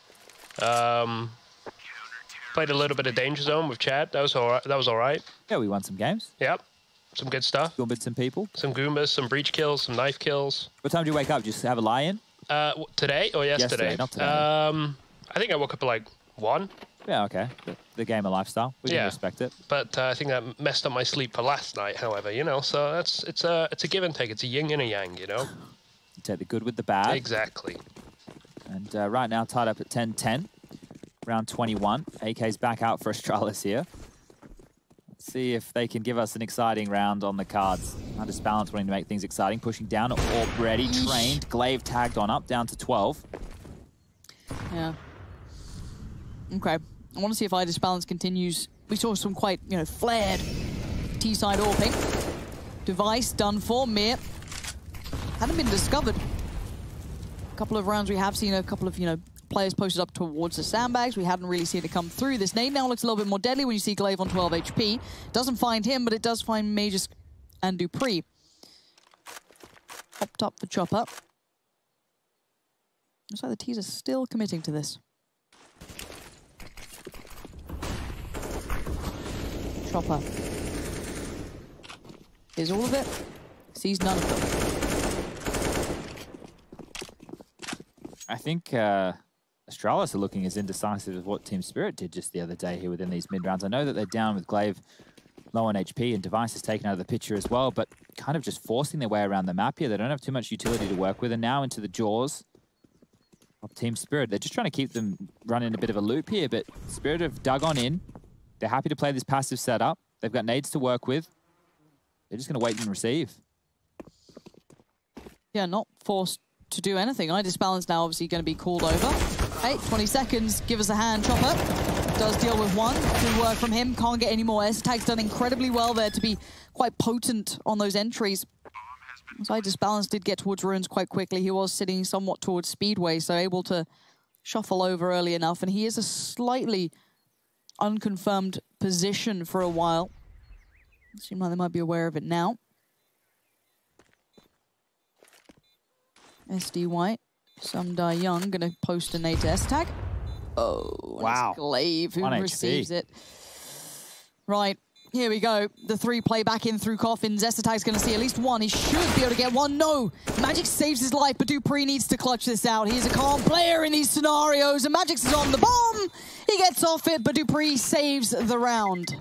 Played a little bit of Danger Zone with Chad. That was all right. Yeah, we won some games. Yep. Some good stuff. Goombed some people. Some Goombas, some breach kills, some knife kills. What time did you wake up? Just have a lie-in? Today or yesterday? Yesterday, not today. I think I woke up at like 1. Yeah, okay. The game of lifestyle. We can respect it. But I think that messed up my sleep for last night, however, you know. So it's a give and take. It's a yin and a yang, you know. You take the good with the bad. Exactly. And right now tied up at 10-10. Round 21. AK's back out for Astralis here. Let's see if they can give us an exciting round on the cards. Balance wanting to make things exciting. Pushing down, already trained. Glaive tagged on up, down to 12. Yeah. Okay. I want to see if Balance continues. We saw some quite, flared T-side AWPing. Device done for. Mir hadn't been discovered. A couple of rounds we have seen a couple of, players posted up towards the sandbags. We hadn't really seen it come through. This nade now looks a little bit more deadly when you see Glaive on 12 HP. Doesn't find him, but it does find Magisk and dupreeh. Popped up for Chopper. Looks like the T's are still committing to this. Chopper. Here's all of it. Sees none of them. I think Astralis are looking as indecisive as what Team Spirit did just the other day here within these mid-rounds. I know that they're down with Glaive low on HP and Device is taken out of the picture as well, but kind of just forcing their way around the map here. They don't have too much utility to work with, and now into the jaws of Team Spirit. They're just trying to keep them running a bit of a loop here, but Spirit have dug on in. They're happy to play this passive setup. They've got nades to work with. They're just going to wait and receive. Yeah, not forced to do anything. Balance now obviously going to be called over. Hey, 20 seconds. Give us a hand, Chopper. Does deal with one. Good work from him. Can't get any more. S-Tag's done incredibly well there to be quite potent on those entries. Balance did get towards Ruins quite quickly. He was sitting somewhat towards Speedway, so able to shuffle over early enough. And he is a slightly unconfirmed position for a while. Seems like they might be aware of it now. SDY, Some Die Young, gonna post a nade to S-Tag. Oh, wow. It's Glaive who 1 receives HP. it. Right, here we go. The 3 play back in through coffins. S-Tag's gonna see at least one. He should be able to get one. No! Magic saves his life, but dupreeh needs to clutch this out. He's a calm player in these scenarios, and Magix is on the bomb! He gets off it, but dupreeh saves the round.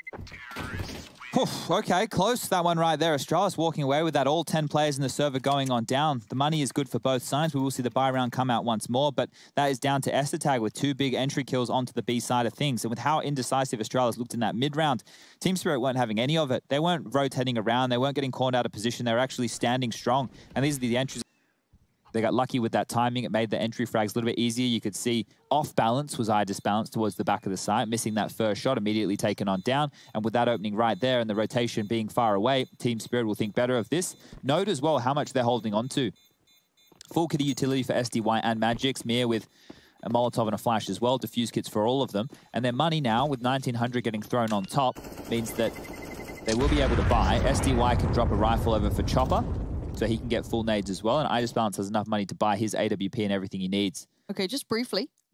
Okay, close that one right there. Astralis walking away with that. All 10 players in the server going on down. The money is good for both sides. We will see the buy round come out once more, but that is down to S-Tag with 2 big entry kills onto the B side of things. And with how indecisive Astralis looked in that mid-round, Team Spirit weren't having any of it. They weren't rotating around. They weren't getting cornered out of position. They were actually standing strong. And these are the entries. They got lucky with that timing. It made the entry frags a little bit easier. You could see off balance was Balance towards the back of the site, missing that first shot, immediately taken on down. And with that opening right there and the rotation being far away, Team Spirit will think better of this. Note as well how much they're holding on to. Full kitty utility for SDY and Magix. Mir with a Molotov and a flash as well. Diffuse kits for all of them. And their money now, with 1900 getting thrown on top, means that they will be able to buy. SDY can drop a rifle over for Chopper, so he can get full nades as well. And Balance has enough money to buy his AWP and everything he needs. Okay, just briefly.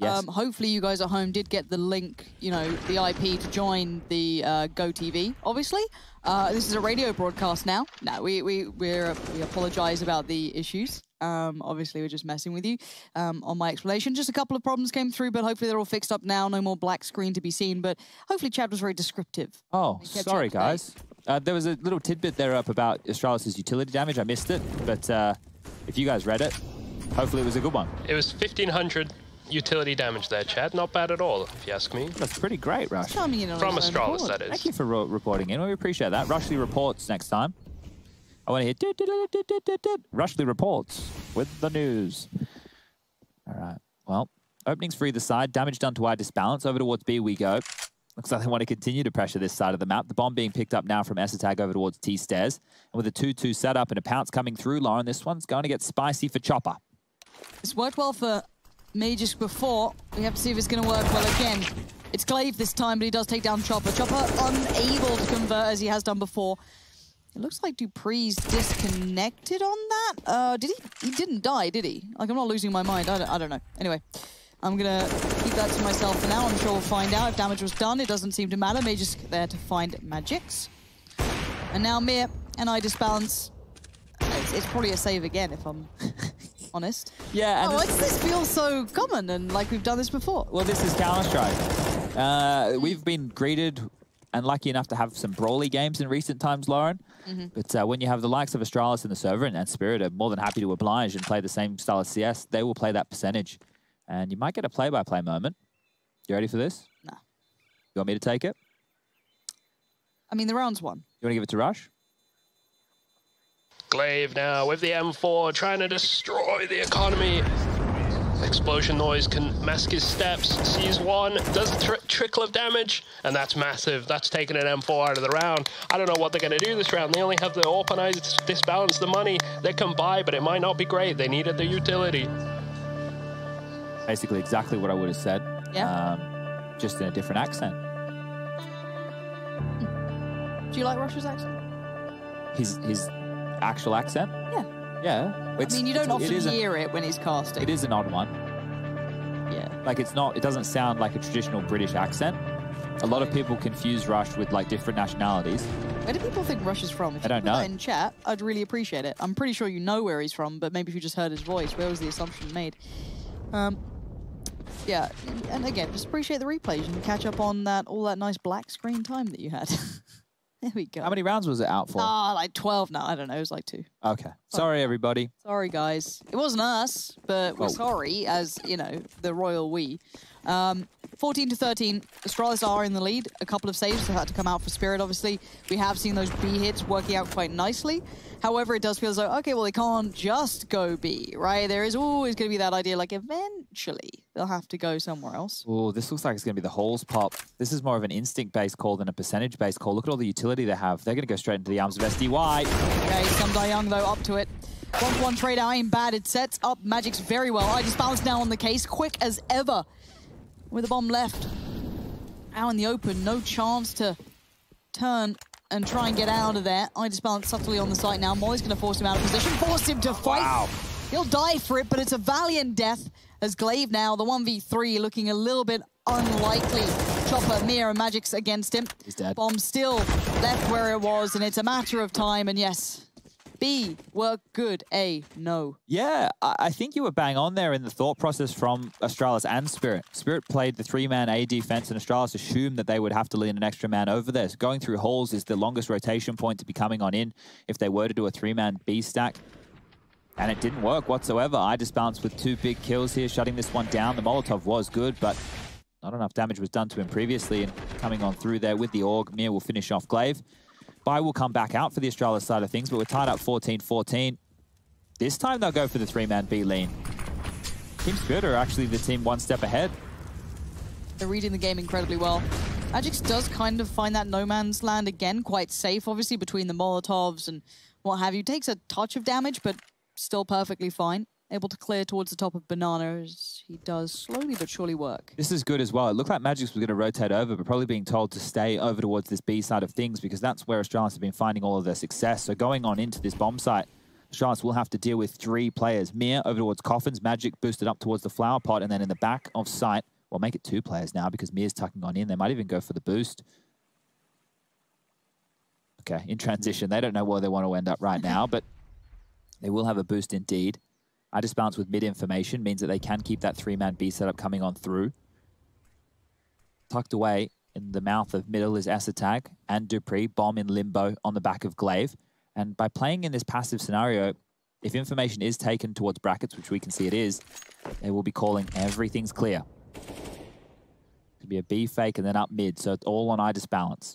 Yes. Hopefully you guys at home did get the link, you know, the IP to join the GoTV, obviously. This is a radio broadcast now. No, we apologize about the issues. Obviously, we're just messing with you on my explanation. Just a couple of problems came through, but hopefully they're all fixed up now. No more black screen to be seen, but hopefully Chad was very descriptive. Oh, sorry, guys. There was a little tidbit there up about Astralis' utility damage. I missed it, but if you guys read it, hopefully it was a good one. It was 1,500 utility damage there, Chad. Not bad at all, if you ask me. That's pretty great, Rush. Coming in on From his own Astralis, accord. that is. Thank you for reporting in. We appreciate that. Rushley reports next time. I want to hear Rushley reports with the news. All right. Well, openings for either side. Damage done to I disbalance. Over towards B we go. Looks like they want to continue to pressure this side of the map. The bomb being picked up now from Esatag over towards T stairs. And with a 2-2 setup and a pounce coming through, Lauren, this one's going to get spicy for Chopper. It's worked well for me just before. We have to see if it's going to work well again. It's Glaive this time, but he does take down Chopper. Chopper unable to convert as he has done before. It looks like Dupree's disconnected on that. Did he? He didn't die, did he? Like, I'm not losing my mind. I don't know. Anyway, I'm going to keep that to myself for now. I'm sure we'll find out if damage was done. It doesn't seem to matter. May just there to find Magix. And now Mir and I disbalance. It's probably a save again, if I'm honest. Yeah. And This feels so common and like we've done this before. well, this is Counter-Strike. We've been greeted and lucky enough to have some brawly games in recent times, Lauren. But when you have the likes of Astralis in the server and Spirit are more than happy to oblige and play the same style as CS, they will play that percentage. And you might get a play-by-play moment. You ready for this? No. You want me to take it? I mean, the round's won. You want to give it to Rush? Glaive now with the M4 trying to destroy the economy. Explosion noise can mask his steps. Sees one, does a trickle of damage, and that's massive. That's taking an M4 out of the round. I don't know what they're going to do this round. They only have the AWP and I disbalance the money they can buy, but it might not be great. They needed the utility. Basically exactly what I would have said. Yeah. Just in a different accent. Do you like Rush's accent? His actual accent? Yeah. Yeah. I mean, you don't often hear it when he's casting. It is an odd one. Yeah. Like, it doesn't sound like a traditional British accent. A lot of people confuse Rush with, like, different nationalities. Where do people think Rush is from? If I don't you put know. that in chat, I'd really appreciate it. I'm pretty sure you know where he's from, but maybe if you just heard his voice, where was the assumption made? Yeah, and again, just appreciate the replays. You can catch up on all that nice black screen time that you had. There we go. How many rounds was it out for? Like 12 now. I don't know. It was like 2. Okay. Sorry, everybody. Sorry, guys. It wasn't us, but we're sorry, as, you know, the royal we. 14-13, Astralis are in the lead. A couple of saves have had to come out for Spirit, obviously. We have seen those B hits working out quite nicely. However, it does feel as though, okay, well, they can't just go B, right? There is always going to be that idea, like, eventually they'll have to go somewhere else. Oh, this looks like it's going to be the holes pop. This is more of an instinct-based call than a percentage-based call. Look at all the utility they have. They're going to go straight into the arms of SDY. Okay, Sumdai Young, though, up to it. 1-1 trade out, aim bad. It sets up Magix very well. I just balanced now on the case, quick as ever. With the bomb left. Out in the open, no chance to turn and try and get out of there. I just balanced subtly on the site now. Molly's going to force him out of position, force him to fight. Wow. He'll die for it, but it's a valiant death as Glaive now, the 1v3, looking a little bit unlikely. Chopper, Mir, and Magix against him. He's dead. Bomb still left where it was, and it's a matter of time, and yes, B, work good, A, no. Yeah, I think you were bang on there in the thought process from Astralis and Spirit. Spirit played the 3-man A defense, and Astralis assumed that they would have to lean an extra man over there. So going through holes is the longest rotation point to be coming on in if they were to do a 3-man B stack. And it didn't work whatsoever. I just balanced with 2 big kills here, shutting this one down. The Molotov was good, but not enough damage was done to him previously. And coming on through there with the AUG, Mir will finish off Glaive. Bai will come back out for the Astralis side of things, but we're tied up 14-14. This time they'll go for the 3-man B lean. Team Spirit are actually the team one step ahead. They're reading the game incredibly well. Magix does kind of find that no man's land again, quite safe, obviously, between the Molotovs and what have you. Takes a touch of damage, but still perfectly fine. Able to clear towards the top of Banana as he does slowly but surely work. This is good as well. It looked like Magix was going to rotate over, but probably being told to stay over towards this B side of things because that's where Astralis have been finding all of their success. So going on into this bomb site, Astralis will have to deal with 3 players. Mir over towards Coffins, Magic boosted up towards the flower pot, and then in the back of sight, well, make it 2 players now because Mir's tucking on in. They might even go for the boost. Okay, in transition, they don't know where they want to end up right now, but they will have a boost indeed. I just balance with mid information means that they can keep that 3-man B setup coming on through. Tucked away in the mouth of middle is Esatag and dupreeh, bomb in limbo on the back of Glaive. And by playing in this passive scenario, if information is taken towards brackets, which we can see it is, they will be calling everything's clear. Could be a B fake and then up mid, so it's all on Idis balance.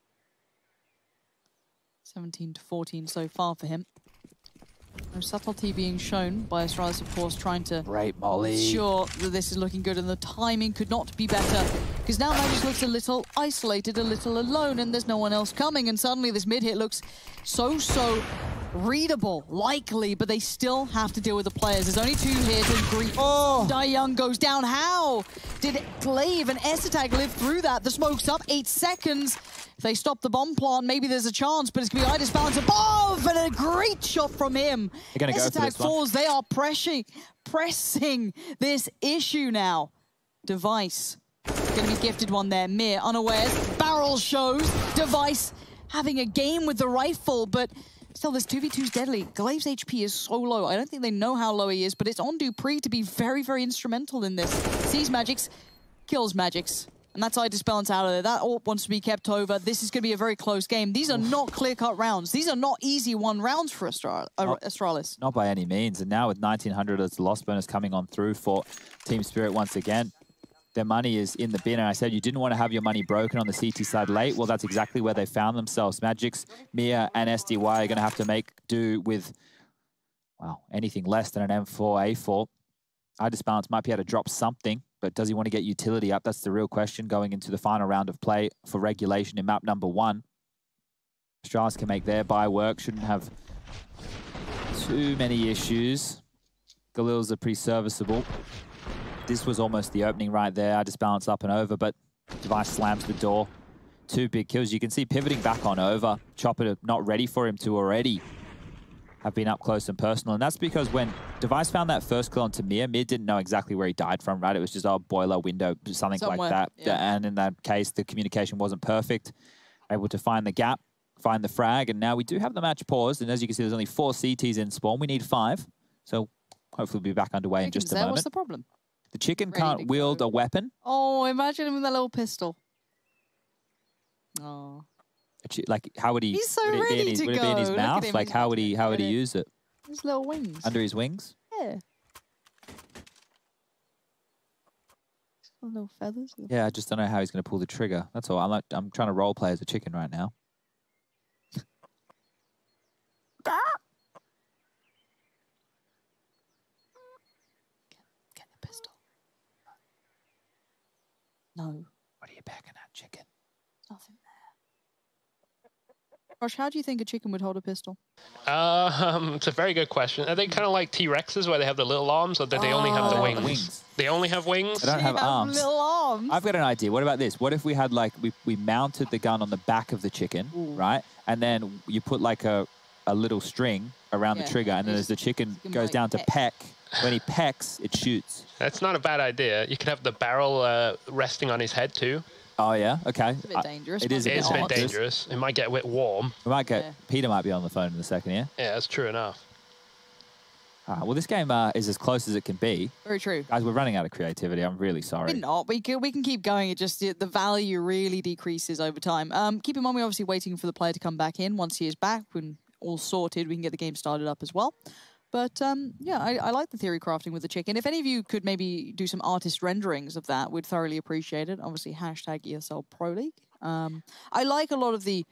17-14 so far for him. No subtlety being shown by Astralis, of course, trying to Great Molly. ensure that this is looking good, and the timing could not be better. Because now Magic looks a little isolated, a little alone, and there's no one else coming, and suddenly this mid-hit looks so readable, likely, but they still have to deal with the players. There's only 2 hits, and Dayoung goes down. How did Glaive and Esatag live through that? The smoke's up, 8 seconds. If they stop the bomb plant, maybe there's a chance, but it's going to be Idis balance above, and a great shot from him. They're going to go for this falls. They are pressing this issue now. Device going to be gifted one there. Mir unawares. Barrel shows. Device having a game with the rifle, but still this 2v2's deadly. Glaive's HP is so low. I don't think they know how low he is, but it's on dupreeh to be very, very instrumental in this. Sees Magix, kills Magix. And that's Idis balance out of there. That AWP wants to be kept over. This is going to be a very close game. These are not clear-cut rounds. These are not easy 1 rounds for Astralis. Not by any means. And now with 1900 as the loss bonus coming on through for Team Spirit once again, their money is in the bin. And I said you didn't want to have your money broken on the CT side late. Well, that's exactly where they found themselves. Magix, Mir, and SDY are going to have to make do with, well, anything less than an M4A4. Idis balance might be able to drop something, but does he want to get utility up? That's the real question going into the final round of play for regulation in map number 1. Astralis can make their buy work. Shouldn't have too many issues. Galils are pretty serviceable. This was almost the opening right there. Idis balance up and over, but Device slams the door. 2 big kills. You can see pivoting back on over. Chopper not ready for him to already have been up close and personal. And that's because when Device found that first kill onto Mir, Mir didn't know exactly where he died from, right? It was just a boiler window, something somewhere like that. Yeah. And in that case, the communication wasn't perfect. Able to find the gap, find the frag, and now we do have the match paused. And as you can see, there's only 4 CTs in spawn. We need 5. So hopefully we'll be back underway in just a moment. What's the problem? The chicken can't wield a weapon. Oh, imagine him with that little pistol. Oh. Like, how would he? He's so ready to go. Would it be in his mouth? Like, how would he use it? His little wings. Under his wings? Yeah. Little feathers. Yeah, I just don't know how he's going to pull the trigger. That's all. I'm trying to role play as a chicken right now. Get the pistol. No. What are you packing at, chicken? Nothing there. Josh, how do you think a chicken would hold a pistol? It's a very good question. Are they kind of like T-Rexes where they have the little arms, or do they only have the wings? They only have wings? They don't have arms. Little arms. I've got an idea. What about this? What if we had like, we mounted the gun on the back of the chicken, right? And then you put like a little string around the trigger, and then as the chicken goes down to peck, when he pecks, it shoots. That's not a bad idea. You could have the barrel resting on his head too. Oh, yeah? Okay. It's a bit dangerous. It is a bit dangerous. It might get a bit warm. We might get... Peter might be on the phone in a second, yeah? Yeah, that's true enough. Well, this game is as close as it can be. Very true. Guys, we're running out of creativity. I'm really sorry. We're not. We can keep going. It just, the value really decreases over time. Keep in mind, we're obviously waiting for the player to come back in. Once he is back, when all sorted, we can get the game started up as well. But yeah, I like the theory crafting with the chicken. If any of you could maybe do some artist renderings of that, we'd thoroughly appreciate it. Obviously, hashtag ESL Pro League. I like a lot of the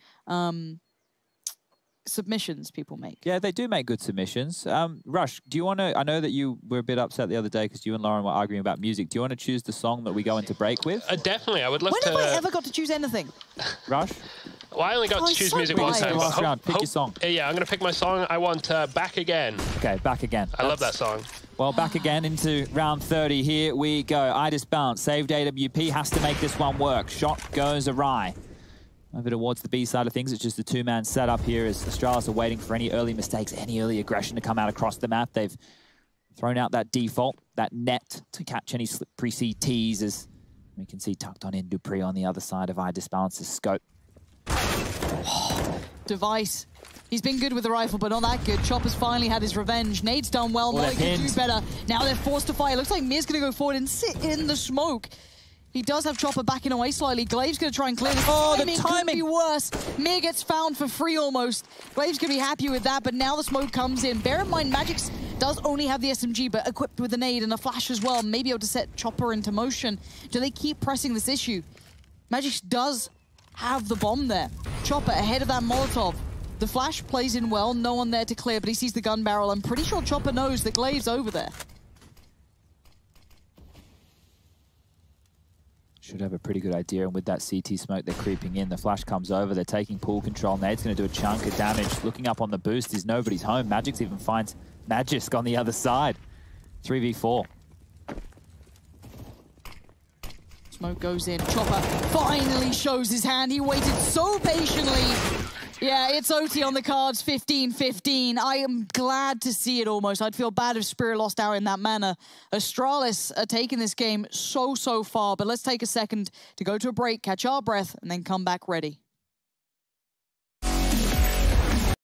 submissions people make. Yeah, they do make good submissions. Rush, do you want to... I know that you were a bit upset the other day because you and Lauren were arguing about music. Do you want to choose the song that we go into break with? Definitely, I would love to... When have I ever got to choose anything? Rush? Well, I only got to choose music one time. Last round, pick your song. Yeah, I'm going to pick my song. I want Back Again. Okay, Back Again. I love that song. Well, back again into round 30. Here we go. Idis bounce. Saved AWP. Has to make this one work. Shot goes awry. Over towards the B side of things, it's just a two-man setup here as Astralis are waiting for any early mistakes, any early aggression to come out across the map. They've thrown out that default, that net to catch any slippery CTs as we can see tucked on in dupreeh on the other side of iDisbalance's scope. Device. He's been good with the rifle, but not that good. Chopper's finally had his revenge. Nade's done well. Molly could do better. Now they're forced to fire. Looks like Mir's going to go forward and sit in the smoke. He does have Chopper backing away slightly. Glaive's going to try and clear this. Oh, the timing could be worse. Mir gets found for free almost. Glaive's going to be happy with that, but now the smoke comes in. Bear in mind, Magix does only have the SMG, but equipped with a nade and a flash as well. Maybe able to set Chopper into motion. Do they keep pressing this issue? Magix does have the bomb there. Chopper ahead of that Molotov. The flash plays in well. No one there to clear, but he sees the gun barrel. I'm pretty sure Chopper knows that Glaive's over there. Should have a pretty good idea, and with that CT smoke, they're creeping in. The flash comes over, they're taking pool control. Nade's going to do a chunk of damage. Looking up on the boost is nobody's home. Magix even finds Magisk on the other side. 3v4. Smoke goes in. Chopper finally shows his hand. He waited so patiently. Yeah, it's OT on the cards, 15-15. I am glad to see it almost. I'd feel bad if Spirit lost out in that manner. Astralis are taking this game so far, but let's take a second to go to a break, catch our breath, and then come back ready.